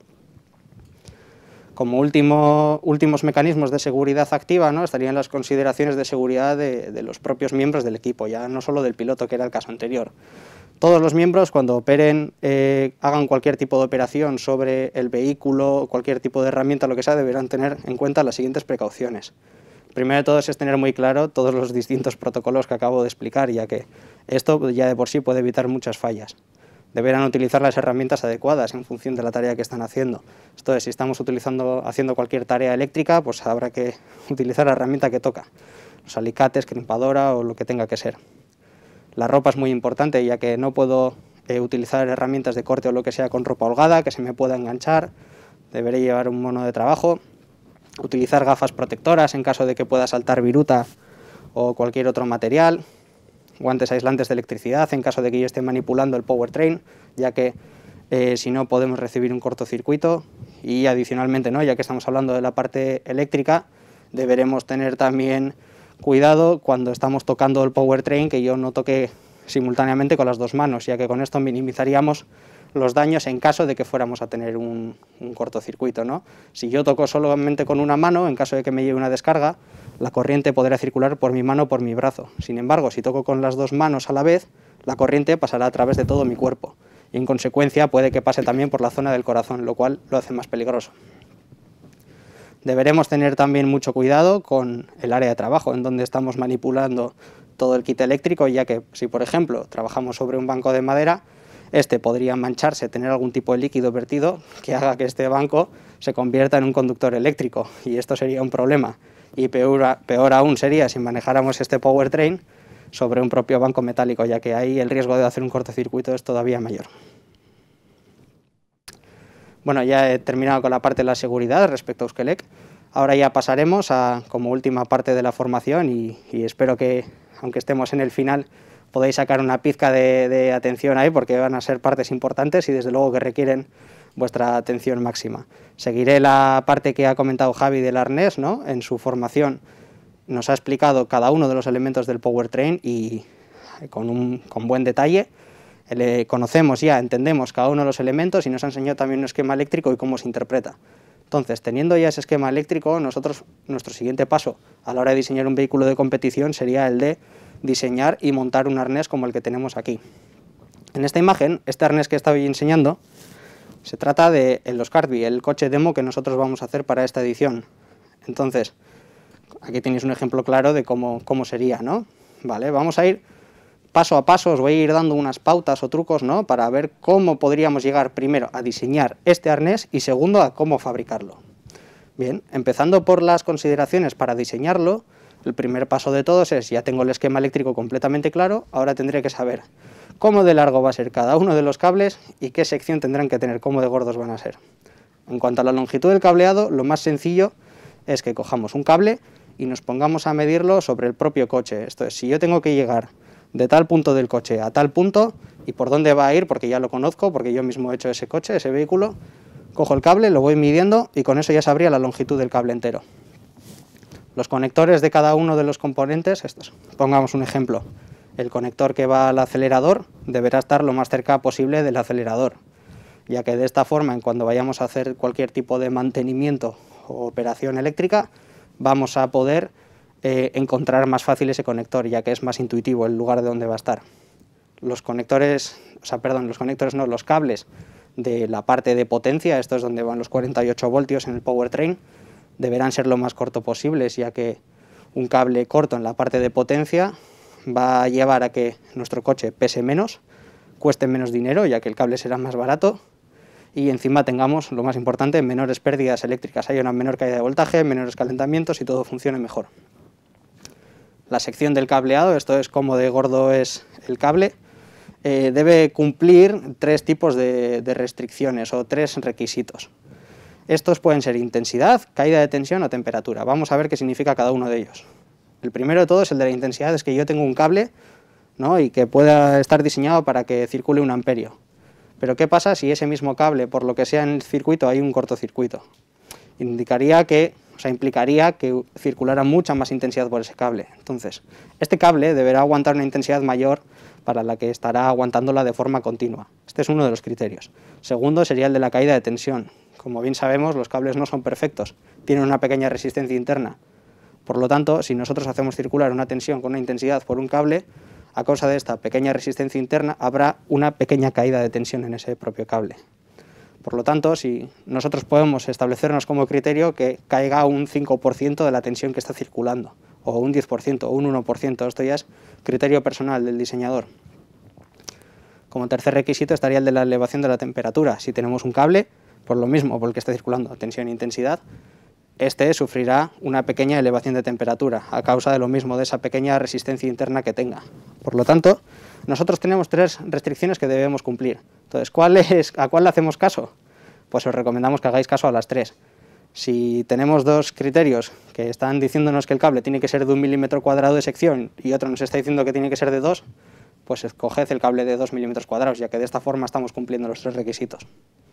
Como último, últimos mecanismos de seguridad activa, ¿no?, estarían las consideraciones de seguridad de, de los propios miembros del equipo, ya no solo del piloto, que era el caso anterior. Todos los miembros, cuando operen, eh, hagan cualquier tipo de operación sobre el vehículo, cualquier tipo de herramienta, lo que sea, deberán tener en cuenta las siguientes precauciones. Primero de todo es tener muy claro todos los distintos protocolos que acabo de explicar, ya que esto ya de por sí puede evitar muchas fallas. Deberán utilizar las herramientas adecuadas en función de la tarea que están haciendo. Esto es, si estamos utilizando, haciendo cualquier tarea eléctrica, pues habrá que utilizar la herramienta que toca, los alicates, crimpadora o lo que tenga que ser. La ropa es muy importante, ya que no puedo eh, utilizar herramientas de corte o lo que sea con ropa holgada, que se me pueda enganchar. Deberé llevar un mono de trabajo. Utilizar gafas protectoras en caso de que pueda saltar viruta o cualquier otro material, guantes aislantes de electricidad en caso de que yo esté manipulando el powertrain, ya que eh, si no podemos recibir un cortocircuito, y adicionalmente, ¿no?, ya que estamos hablando de la parte eléctrica, deberemos tener también cuidado cuando estamos tocando el powertrain, que yo no toque simultáneamente con las dos manos, ya que con esto minimizaríamos los daños en caso de que fuéramos a tener un, un cortocircuito, ¿no? Si yo toco solamente con una mano, en caso de que me lleve una descarga, la corriente podrá circular por mi mano o por mi brazo. Sin embargo, si toco con las dos manos a la vez, la corriente pasará a través de todo mi cuerpo y en consecuencia puede que pase también por la zona del corazón, lo cual lo hace más peligroso. Deberemos tener también mucho cuidado con el área de trabajo en donde estamos manipulando todo el kit eléctrico, ya que si, por ejemplo, trabajamos sobre un banco de madera, este podría mancharse, tener algún tipo de líquido vertido que haga que este banco se convierta en un conductor eléctrico, y esto sería un problema, y peor, peor aún sería si manejáramos este powertrain sobre un propio banco metálico, ya que ahí el riesgo de hacer un cortocircuito es todavía mayor. Bueno, ya he terminado con la parte de la seguridad respecto a Euskelec. Ahora ya pasaremos a como última parte de la formación y, y espero que, aunque estemos en el final, podáis sacar una pizca de, de atención ahí, porque van a ser partes importantes y desde luego que requieren vuestra atención máxima. Seguiré la parte que ha comentado Javi del arnés, ¿no? En su formación nos ha explicado cada uno de los elementos del powertrain y con, un, con buen detalle. Le conocemos ya, entendemos cada uno de los elementos y nos ha enseñado también un esquema eléctrico y cómo se interpreta. Entonces, teniendo ya ese esquema eléctrico, nosotros, nuestro siguiente paso a la hora de diseñar un vehículo de competición sería el de diseñar y montar un arnés como el que tenemos aquí. En esta imagen, este arnés que estoy enseñando, se trata de el Oscarby, el coche demo que nosotros vamos a hacer para esta edición. Entonces, aquí tenéis un ejemplo claro de cómo, cómo sería, ¿no? Vale, vamos a ir paso a paso, os voy a ir dando unas pautas o trucos, ¿no? Para ver cómo podríamos llegar primero a diseñar este arnés y segundo a cómo fabricarlo. Bien, empezando por las consideraciones para diseñarlo, el primer paso de todos es, ya tengo el esquema eléctrico completamente claro, ahora tendré que saber cómo de largo va a ser cada uno de los cables y qué sección tendrán que tener, cómo de gordos van a ser. En cuanto a la longitud del cableado, lo más sencillo es que cojamos un cable y nos pongamos a medirlo sobre el propio coche. Esto es, si yo tengo que llegar de tal punto del coche a tal punto, y por dónde va a ir, porque ya lo conozco, porque yo mismo he hecho ese coche, ese vehículo, cojo el cable, lo voy midiendo y con eso ya sabría la longitud del cable entero. Los conectores de cada uno de los componentes, estos, pongamos un ejemplo, el conector que va al acelerador deberá estar lo más cerca posible del acelerador, ya que de esta forma, en cuando vayamos a hacer cualquier tipo de mantenimiento o operación eléctrica, vamos a poder eh, encontrar más fácil ese conector, ya que es más intuitivo el lugar de donde va a estar. Los conectores, o sea, perdón, los conectores no, los cables de la parte de potencia, esto es donde van los cuarenta y ocho voltios en el powertrain, deberán ser lo más corto posibles, ya que un cable corto en la parte de potencia va a llevar a que nuestro coche pese menos, cueste menos dinero, ya que el cable será más barato, y encima tengamos, lo más importante, menores pérdidas eléctricas, haya una menor caída de voltaje, menores calentamientos y todo funcione mejor. La sección del cableado, esto es cómo de gordo es el cable, eh, debe cumplir tres tipos de, de restricciones o tres requisitos. Estos pueden ser intensidad, caída de tensión o temperatura. Vamos a ver qué significa cada uno de ellos. El primero de todos, el de la intensidad, es que yo tengo un cable, ¿no? Y que pueda estar diseñado para que circule un amperio. Pero ¿qué pasa si ese mismo cable, por lo que sea en el circuito, hay un cortocircuito? Indicaría que, o sea, implicaría que circulara mucha más intensidad por ese cable. Entonces, este cable deberá aguantar una intensidad mayor para la que estará aguantándola de forma continua. Este es uno de los criterios. Segundo sería el de la caída de tensión. Como bien sabemos, los cables no son perfectos, tienen una pequeña resistencia interna. Por lo tanto, si nosotros hacemos circular una tensión con una intensidad por un cable, a causa de esta pequeña resistencia interna habrá una pequeña caída de tensión en ese propio cable. Por lo tanto, si nosotros podemos establecernos como criterio que caiga un cinco por ciento de la tensión que está circulando, o un diez por ciento, o un uno por ciento, esto ya es criterio personal del diseñador. Como tercer requisito estaría el de la elevación de la temperatura. Si tenemos un cable, por lo mismo, por el que está circulando tensión e intensidad, este sufrirá una pequeña elevación de temperatura a causa de lo mismo, de esa pequeña resistencia interna que tenga. Por lo tanto, nosotros tenemos tres restricciones que debemos cumplir. Entonces, ¿cuál es, ¿a cuál le hacemos caso? Pues os recomendamos que hagáis caso a las tres. Si tenemos dos criterios que están diciéndonos que el cable tiene que ser de un milímetro cuadrado de sección y otro nos está diciendo que tiene que ser de dos, pues escoged el cable de dos milímetros cuadrados, ya que de esta forma estamos cumpliendo los tres requisitos.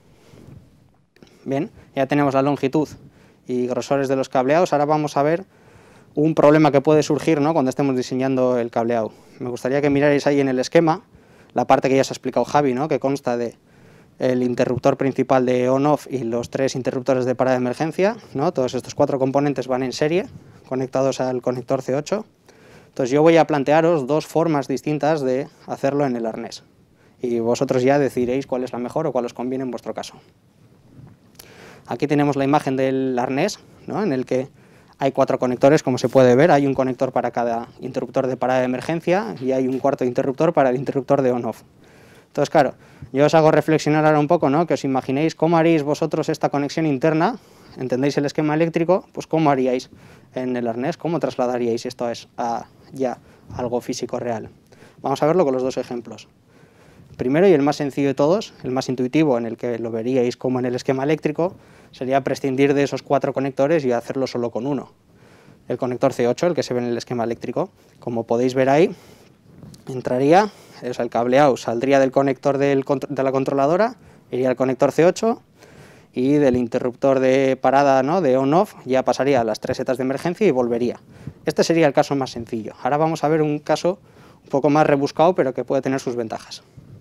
Bien, ya tenemos la longitud y grosores de los cableados. Ahora vamos a ver un problema que puede surgir, ¿no?, cuando estemos diseñando el cableado. Me gustaría que mirarais ahí en el esquema la parte que ya os ha explicado Javi, ¿no?, que consta de el interruptor principal de on-off y los tres interruptores de parada de emergencia, ¿no? Todos estos cuatro componentes van en serie, conectados al conector C ocho. Entonces yo voy a plantearos dos formas distintas de hacerlo en el arnés. Y vosotros ya decidiréis cuál es la mejor o cuál os conviene en vuestro caso. Aquí tenemos la imagen del arnés, ¿no?, en el que hay cuatro conectores, como se puede ver. Hay un conector para cada interruptor de parada de emergencia y hay un cuarto interruptor para el interruptor de on-off. Entonces, claro, yo os hago reflexionar ahora un poco, ¿no?, que os imaginéis cómo haréis vosotros esta conexión interna entendéis el esquema eléctrico, pues ¿cómo haríais en el arnés? ¿Cómo trasladaríais esto a ya algo físico real? Vamos a verlo con los dos ejemplos. Primero, y el más sencillo de todos, el más intuitivo, en el que lo veríais como en el esquema eléctrico, sería prescindir de esos cuatro conectores y hacerlo solo con uno. El conector C ocho, el que se ve en el esquema eléctrico, como podéis ver ahí, entraría, o sea, el cableado saldría del conector del, de la controladora, iría al conector C ocho, y del interruptor de parada, ¿no?, de on-off, ya pasaría a las tres setas de emergencia y volvería. Este sería el caso más sencillo. Ahora vamos a ver un caso un poco más rebuscado, pero que puede tener sus ventajas.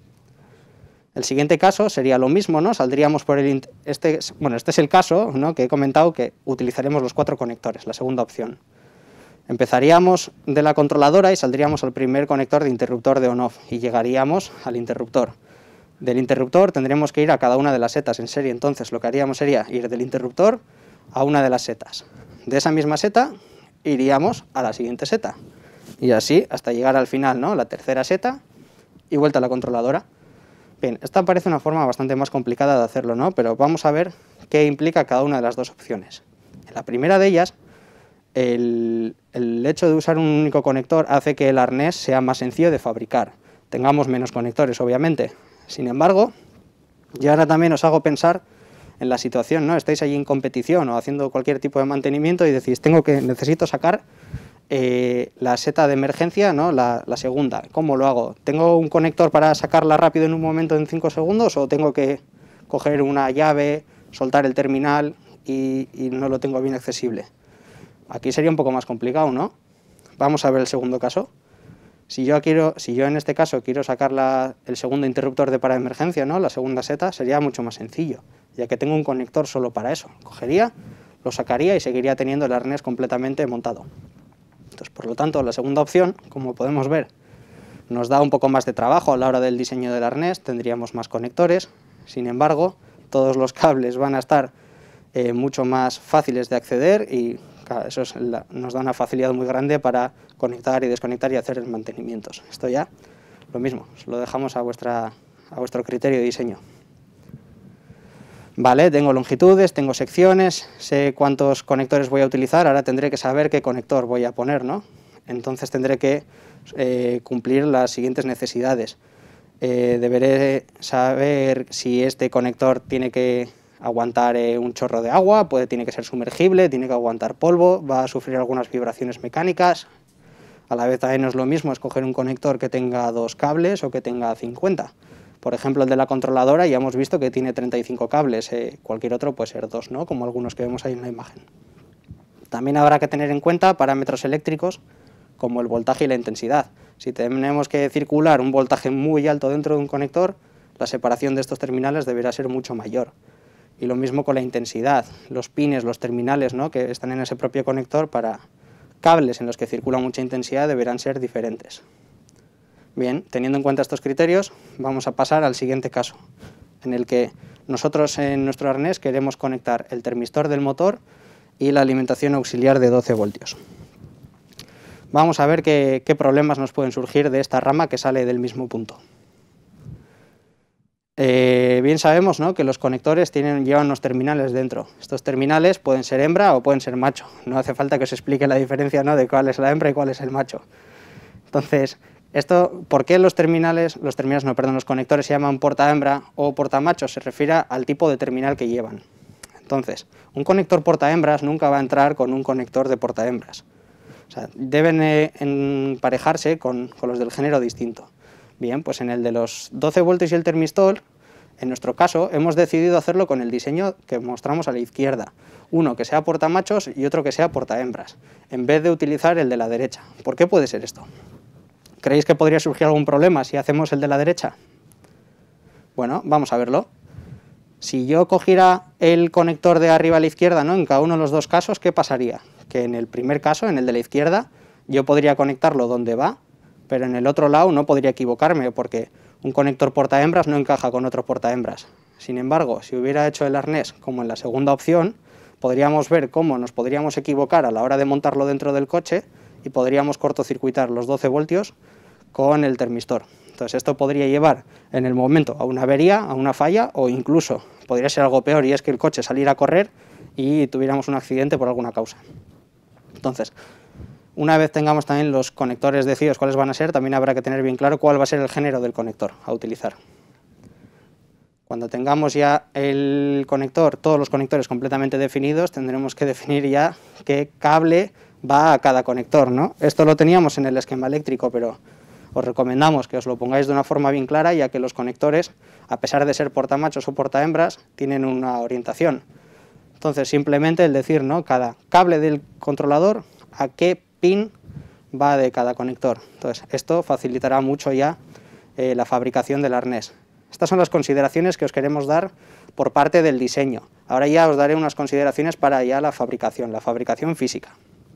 El siguiente caso sería lo mismo, ¿no? Saldríamos por el... Este, bueno, este es el caso, ¿no?, que he comentado, que utilizaremos los cuatro conectores, la segunda opción. Empezaríamos de la controladora y saldríamos al primer conector de interruptor de on-off y llegaríamos al interruptor. Del interruptor tendremos que ir a cada una de las setas en serie, entonces lo que haríamos sería ir del interruptor a una de las setas. De esa misma seta iríamos a la siguiente seta y así hasta llegar al final, ¿no?, la tercera seta y vuelta a la controladora. Bien, esta parece una forma bastante más complicada de hacerlo, ¿no?, pero vamos a ver qué implica cada una de las dos opciones. En la primera de ellas, el, el hecho de usar un único conector hace que el arnés sea más sencillo de fabricar. Tengamos menos conectores, obviamente. Sin embargo, yo ahora también os hago pensar en la situación, ¿no? Estáis allí en competición o haciendo cualquier tipo de mantenimiento y decís, tengo que, necesito sacar eh, la seta de emergencia, ¿no?, la, la segunda. ¿Cómo lo hago? ¿Tengo un conector para sacarla rápido en un momento en cinco segundos o tengo que coger una llave, soltar el terminal y, y no lo tengo bien accesible? Aquí sería un poco más complicado, ¿no? Vamos a ver el segundo caso. Si yo, quiero, si yo en este caso quiero sacar la, el segundo interruptor de parada de emergencia, ¿no?, la segunda seta, sería mucho más sencillo, ya que tengo un conector solo para eso. Cogería, lo sacaría y seguiría teniendo el arnés completamente montado. Entonces, por lo tanto, la segunda opción, como podemos ver, nos da un poco más de trabajo a la hora del diseño del arnés, tendríamos más conectores, sin embargo, todos los cables van a estar eh, mucho más fáciles de acceder y claro, eso es la, nos da una facilidad muy grande para conectar y desconectar y hacer mantenimientos. Esto ya, lo mismo, os lo dejamos a, vuestra, a vuestro criterio de diseño. Vale, tengo longitudes, tengo secciones, sé cuántos conectores voy a utilizar, ahora tendré que saber qué conector voy a poner, ¿no? Entonces tendré que eh, cumplir las siguientes necesidades. Eh, deberé saber si este conector tiene que aguantar eh, un chorro de agua, puede, tiene que ser sumergible, tiene que aguantar polvo, va a sufrir algunas vibraciones mecánicas. A la vez también no es lo mismo escoger un conector que tenga dos cables o que tenga cincuenta. Por ejemplo, el de la controladora ya hemos visto que tiene treinta y cinco cables, eh, cualquier otro puede ser dos, ¿no?, como algunos que vemos ahí en la imagen. También habrá que tener en cuenta parámetros eléctricos como el voltaje y la intensidad. Si tenemos que circular un voltaje muy alto dentro de un conector, la separación de estos terminales deberá ser mucho mayor. Y lo mismo con la intensidad, los pines, los terminales, ¿no?, que están en ese propio conector para cables en los que circula mucha intensidad deberán ser diferentes. Bien, teniendo en cuenta estos criterios, vamos a pasar al siguiente caso, en el que nosotros en nuestro arnés queremos conectar el termistor del motor y la alimentación auxiliar de doce voltios. Vamos a ver qué, qué problemas nos pueden surgir de esta rama que sale del mismo punto. Eh, bien sabemos, ¿no?, que los conectores tienen, llevan unos terminales dentro. Estos terminales pueden ser hembra o pueden ser macho. No hace falta que os explique la diferencia, ¿no?, de cuál es la hembra y cuál es el macho. Entonces, esto, ¿por qué los terminales, los terminales, no, perdón, los conectores se llaman porta hembra o porta macho? Se refiere al tipo de terminal que llevan. Entonces, un conector porta hembras nunca va a entrar con un conector de porta hembras. O sea, deben eh, emparejarse con, con los del género distinto. Bien, pues en el de los doce voltios y el termistor, en nuestro caso, hemos decidido hacerlo con el diseño que mostramos a la izquierda. Uno que sea porta machos y otro que sea porta hembras, en vez de utilizar el de la derecha. ¿Por qué puede ser esto? ¿Creéis que podría surgir algún problema si hacemos el de la derecha? Bueno, vamos a verlo. Si yo cogiera el conector de arriba a la izquierda, ¿no?, en cada uno de los dos casos, ¿qué pasaría? Que en el primer caso, en el de la izquierda, yo podría conectarlo donde va, pero en el otro lado no podría equivocarme porque un conector porta hembras no encaja con otro porta hembras. Sin embargo, si hubiera hecho el arnés como en la segunda opción, podríamos ver cómo nos podríamos equivocar a la hora de montarlo dentro del coche y podríamos cortocircuitar los doce voltios con el termistor. Entonces esto podría llevar en el momento a una avería, a una falla o incluso podría ser algo peor y es que el coche saliera a correr y tuviéramos un accidente por alguna causa. Entonces, una vez tengamos también los conectores decididos cuáles van a ser, también habrá que tener bien claro cuál va a ser el género del conector a utilizar. Cuando tengamos ya el conector, todos los conectores completamente definidos, tendremos que definir ya qué cable va a cada conector, ¿no? Esto lo teníamos en el esquema eléctrico, pero os recomendamos que os lo pongáis de una forma bien clara, ya que los conectores, a pesar de ser portamachos o portahembras, tienen una orientación. Entonces, simplemente el decir, ¿no?, cada cable del controlador, a qué pin va de cada conector. Entonces, esto facilitará mucho ya eh, la fabricación del arnés. Estas son las consideraciones que os queremos dar por parte del diseño. Ahora ya os daré unas consideraciones para ya la fabricación, la fabricación física.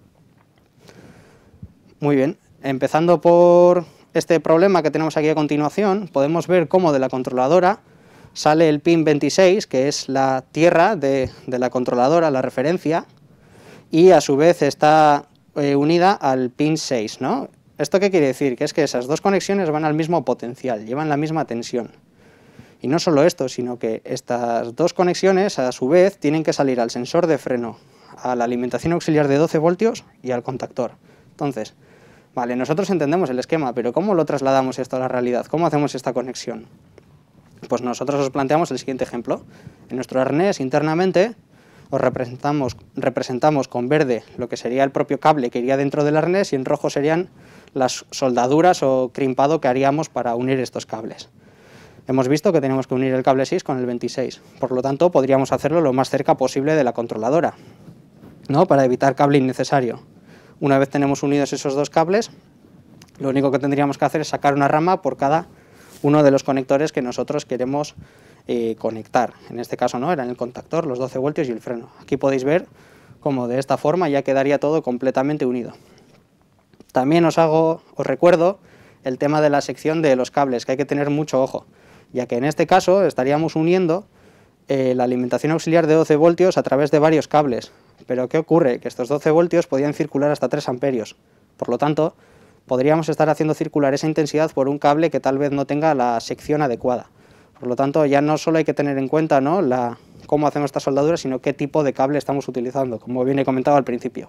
Muy bien, empezando por este problema que tenemos aquí a continuación, podemos ver cómo de la controladora sale el pin veintiséis, que es la tierra de, de la controladora, la referencia, y a su vez está eh, unida al pin seis, ¿no? ¿Esto qué quiere decir? Que es que esas dos conexiones van al mismo potencial, llevan la misma tensión. Y no solo esto, sino que estas dos conexiones, a su vez, tienen que salir al sensor de freno, a la alimentación auxiliar de doce voltios y al contactor. Entonces, vale, nosotros entendemos el esquema, pero ¿cómo lo trasladamos esto a la realidad? ¿Cómo hacemos esta conexión? Pues nosotros os planteamos el siguiente ejemplo. En nuestro arnés, internamente, os representamos, representamos con verde lo que sería el propio cable que iría dentro del arnés, y en rojo serían las soldaduras o crimpado que haríamos para unir estos cables. Hemos visto que tenemos que unir el cable seis con el veintiséis, por lo tanto podríamos hacerlo lo más cerca posible de la controladora, ¿no?, para evitar cable innecesario. Una vez tenemos unidos esos dos cables, lo único que tendríamos que hacer es sacar una rama por cada uno de los conectores que nosotros queremos eh, conectar. En este caso no, eran el contactor, los doce voltios y el freno. Aquí podéis ver cómo de esta forma ya quedaría todo completamente unido. También os hago, os recuerdo el tema de la sección de los cables, que hay que tener mucho ojo, ya que en este caso estaríamos uniendo eh, la alimentación auxiliar de doce voltios a través de varios cables. Pero ¿qué ocurre? Que estos doce voltios podían circular hasta tres amperios. Por lo tanto, podríamos estar haciendo circular esa intensidad por un cable que tal vez no tenga la sección adecuada. Por lo tanto, ya no solo hay que tener en cuenta, ¿no?, la, cómo hacemos estas soldaduras, sino qué tipo de cable estamos utilizando, como bien he comentado al principio.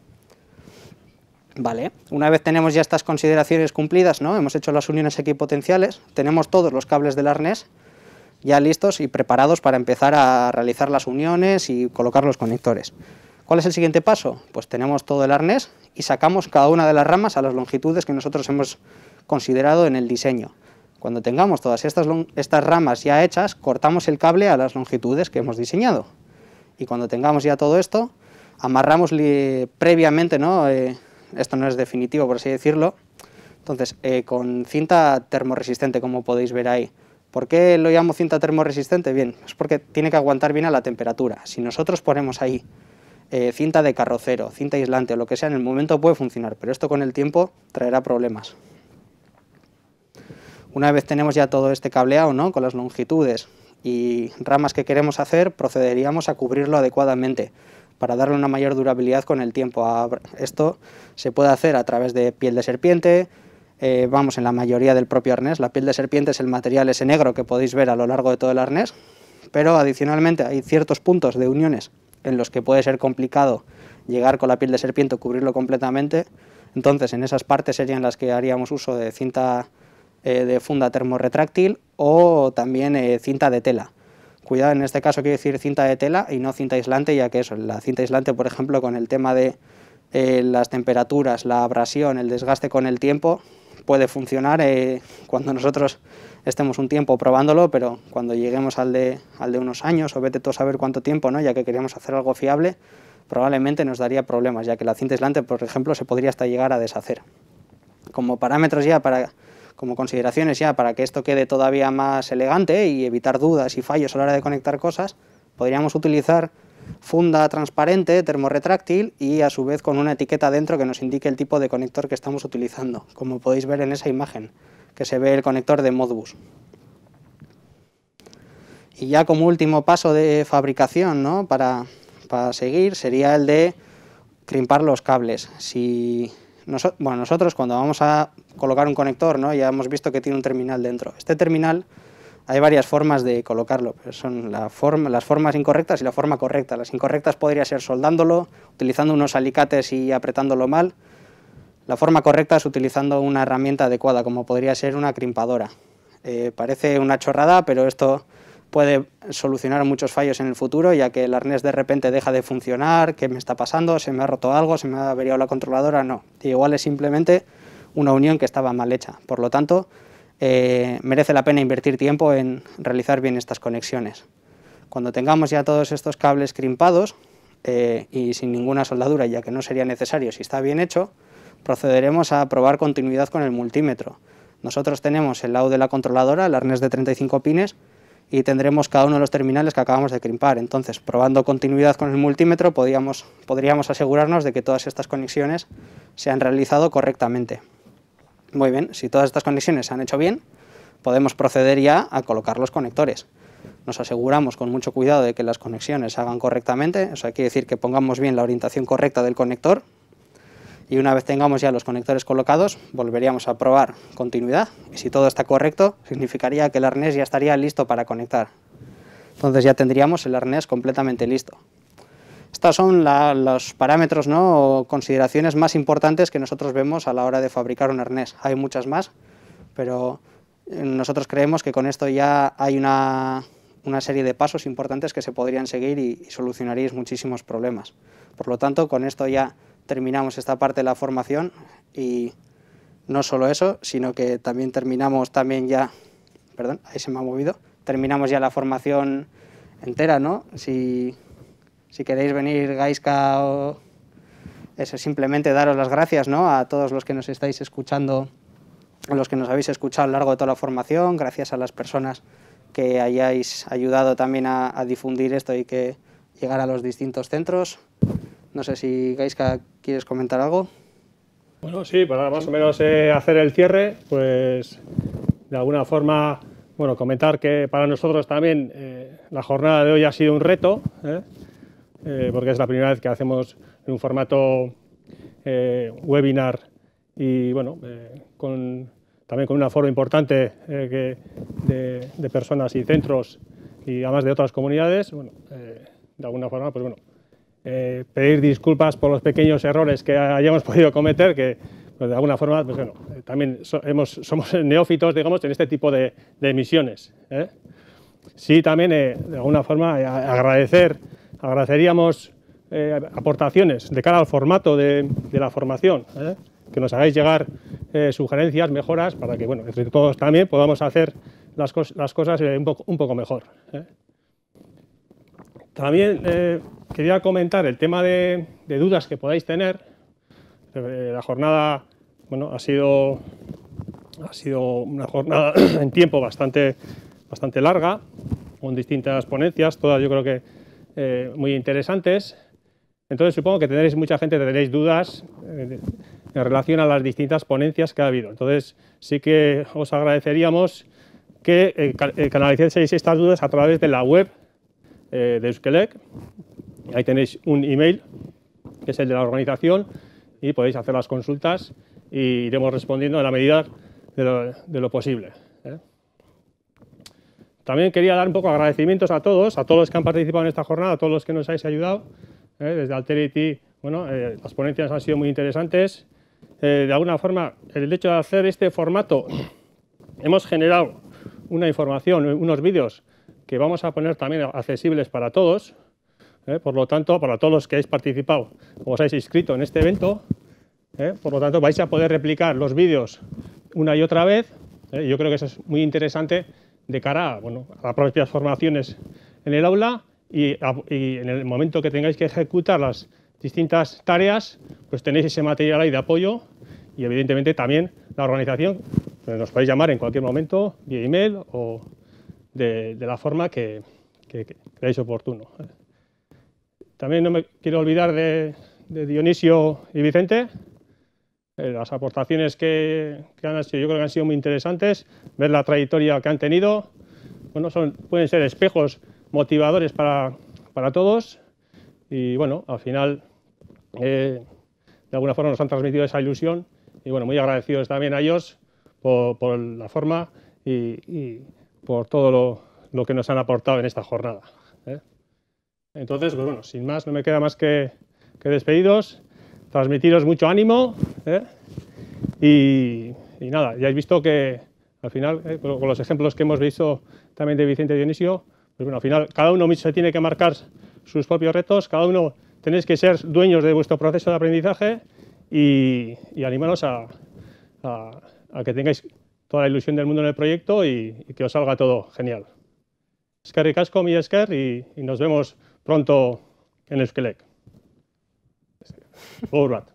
Vale, una vez tenemos ya estas consideraciones cumplidas, ¿no?, hemos hecho las uniones equipotenciales, tenemos todos los cables del arnés ya listos y preparados para empezar a realizar las uniones y colocar los conectores. ¿Cuál es el siguiente paso? Pues tenemos todo el arnés y sacamos cada una de las ramas a las longitudes que nosotros hemos considerado en el diseño. Cuando tengamos todas estas, estas ramas ya hechas, cortamos el cable a las longitudes que hemos diseñado. Y cuando tengamos ya todo esto, amarramos previamente, ¿no?, eh, esto no es definitivo por así decirlo, entonces eh, con cinta termorresistente, como podéis ver ahí. ¿Por qué lo llamo cinta termorresistente? Bien, es porque tiene que aguantar bien a la temperatura. Si nosotros ponemos ahí eh, cinta de carrocero, cinta aislante o lo que sea, en el momento puede funcionar, pero esto con el tiempo traerá problemas. Una vez tenemos ya todo este cableado, ¿no?, con las longitudes y ramas que queremos hacer, procederíamos a cubrirlo adecuadamente para darle una mayor durabilidad con el tiempo. Esto se puede hacer a través de piel de serpiente, eh, vamos, en la mayoría del propio arnés. La piel de serpiente es el material ese negro que podéis ver a lo largo de todo el arnés, pero adicionalmente hay ciertos puntos de uniones en los que puede ser complicado llegar con la piel de serpiente o cubrirlo completamente. Entonces, en esas partes serían las que haríamos uso de cinta eh, de funda termorretráctil o también eh, cinta de tela. Cuidado, en este caso quiero decir cinta de tela y no cinta aislante, ya que eso, la cinta aislante, por ejemplo, con el tema de eh, las temperaturas, la abrasión, el desgaste con el tiempo, puede funcionar eh, cuando nosotros estemos un tiempo probándolo, pero cuando lleguemos al de, al de unos años, o vete tú a saber cuánto tiempo, ¿no?, ya que queríamos hacer algo fiable, probablemente nos daría problemas, ya que la cinta aislante, por ejemplo, se podría hasta llegar a deshacer. Como parámetros ya para... como consideraciones ya para que esto quede todavía más elegante y evitar dudas y fallos a la hora de conectar cosas, podríamos utilizar funda transparente, termorretráctil y a su vez con una etiqueta dentro que nos indique el tipo de conector que estamos utilizando, como podéis ver en esa imagen, que se ve el conector de Modbus. Y ya como último paso de fabricación, ¿no?, para, para seguir, sería el de crimpar los cables. Si Nos, bueno, nosotros cuando vamos a colocar un conector, ¿no?, ya hemos visto que tiene un terminal dentro. Este terminal Hay varias formas de colocarlo, pero son la forma, las formas incorrectas y la forma correcta. Las incorrectas podría ser soldándolo, utilizando unos alicates y apretándolo mal. La forma correcta es utilizando una herramienta adecuada, como podría ser una crimpadora. Eh, parece una chorrada, pero esto puede solucionar muchos fallos en el futuro, ya que el arnés de repente deja de funcionar. ¿Qué me está pasando? ¿Se me ha roto algo? ¿Se me ha averiado la controladora? No. Y igual es simplemente una unión que estaba mal hecha. Por lo tanto, eh, merece la pena invertir tiempo en realizar bien estas conexiones. Cuando tengamos ya todos estos cables crimpados eh, y sin ninguna soldadura, ya que no sería necesario si está bien hecho, procederemos a probar continuidad con el multímetro. Nosotros tenemos el lado de la controladora, el arnés de treinta y cinco pines, y tendremos cada uno de los terminales que acabamos de crimpar. Entonces, probando continuidad con el multímetro, podríamos, podríamos asegurarnos de que todas estas conexiones se han realizado correctamente. Muy bien, si todas estas conexiones se han hecho bien, podemos proceder ya a colocar los conectores. Nos aseguramos con mucho cuidado de que las conexiones se hagan correctamente, eso quiere decir que pongamos bien la orientación correcta del conector, y una vez tengamos ya los conectores colocados, volveríamos a probar continuidad, y si todo está correcto, significaría que el arnés ya estaría listo para conectar. Entonces ya tendríamos el arnés completamente listo. Estos son la, los parámetros, ¿no?, o consideraciones más importantes que nosotros vemos a la hora de fabricar un arnés. Hay muchas más, pero nosotros creemos que con esto ya hay una, una serie de pasos importantes que se podrían seguir y, y solucionaríais muchísimos problemas. Por lo tanto, con esto ya terminamos esta parte de la formación, y no solo eso, sino que también terminamos también ya, perdón, ahí se me ha movido, terminamos ya la formación entera, ¿no? Si, si queréis venir, Gaizka, o eso, simplemente daros las gracias, ¿no?, a todos los que nos estáis escuchando, a los que nos habéis escuchado a lo largo de toda la formación, gracias a las personas que hayáis ayudado también a, a difundir esto y que llegara a los distintos centros. No sé si, Gaizka, ¿quieres comentar algo? Bueno, sí, para más o menos eh, hacer el cierre, pues de alguna forma, bueno, comentar que para nosotros también eh, la jornada de hoy ha sido un reto, ¿eh? Eh, porque es la primera vez que hacemos en un formato eh, webinar y, bueno, eh, con, también con un aforo importante eh, que de, de personas y centros y además de otras comunidades. Bueno, eh, de alguna forma, pues bueno, Eh, pedir disculpas por los pequeños errores que hayamos podido cometer, que pues, de alguna forma, pues bueno, eh, también so, hemos, somos neófitos, digamos, en este tipo de, de emisiones. ¿eh? Sí, también, eh, de alguna forma, eh, agradecer, agradeceríamos eh, aportaciones de cara al formato de, de la formación, ¿eh? que nos hagáis llegar eh, sugerencias, mejoras, para que, bueno, entre todos también podamos hacer las, cos las cosas eh, un, poco, un poco mejor. ¿eh? También eh, quería comentar el tema de, de dudas que podáis tener. Eh, la jornada, bueno, ha sido, ha sido una jornada en tiempo bastante, bastante larga, con distintas ponencias, todas yo creo que eh, muy interesantes. Entonces supongo que tendréis mucha gente que tenéis dudas eh, en relación a las distintas ponencias que ha habido. Entonces sí que os agradeceríamos que eh, canalizaseis estas dudas a través de la web de Euskelec. Ahí tenéis un email que es el de la organización y podéis hacer las consultas y iremos respondiendo en la medida de lo, de lo posible. ¿eh? También quería dar un poco agradecimientos a todos, a todos los que han participado en esta jornada, a todos los que nos habéis ayudado. ¿eh? Desde Alterity, bueno, eh, las ponencias han sido muy interesantes. Eh, de alguna forma, el hecho de hacer este formato, hemos generado una información, unos vídeos que vamos a poner también accesibles para todos, ¿eh? por lo tanto, para todos los que habéis participado o os habéis inscrito en este evento, ¿eh? por lo tanto, vais a poder replicar los vídeos una y otra vez. ¿eh? Yo creo que eso es muy interesante de cara a, bueno, a las propias formaciones en el aula y, a, y en el momento que tengáis que ejecutar las distintas tareas, pues tenéis ese material ahí de apoyo y, evidentemente, también la organización. Pues nos podéis llamar en cualquier momento, vía email o De, de la forma que, que, que creáis oportuno. También no me quiero olvidar de, de Dionisio y Vicente, eh, las aportaciones que, que han sido, yo creo que han sido muy interesantes, ver la trayectoria que han tenido, bueno, son, pueden ser espejos motivadores para, para todos y bueno, al final eh, de alguna forma nos han transmitido esa ilusión y bueno, muy agradecidos también a ellos por, por la forma y, y por todo lo, lo que nos han aportado en esta jornada. ¿eh? Entonces, pues bueno, sin más, no me queda más que, que despediros, transmitiros mucho ánimo, ¿eh? y, y nada, ya habéis visto que al final, ¿eh? con los ejemplos que hemos visto también de Vicente Dionisio, pues bueno, al final cada uno se tiene que marcar sus propios retos, cada uno tenéis que ser dueños de vuestro proceso de aprendizaje y, y animaros a, a, a que tengáis toda la ilusión del mundo en el proyecto y, y que os salga todo genial. Eskerrik asko, mi esker, y, y nos vemos pronto en Euskelek. Agur bat.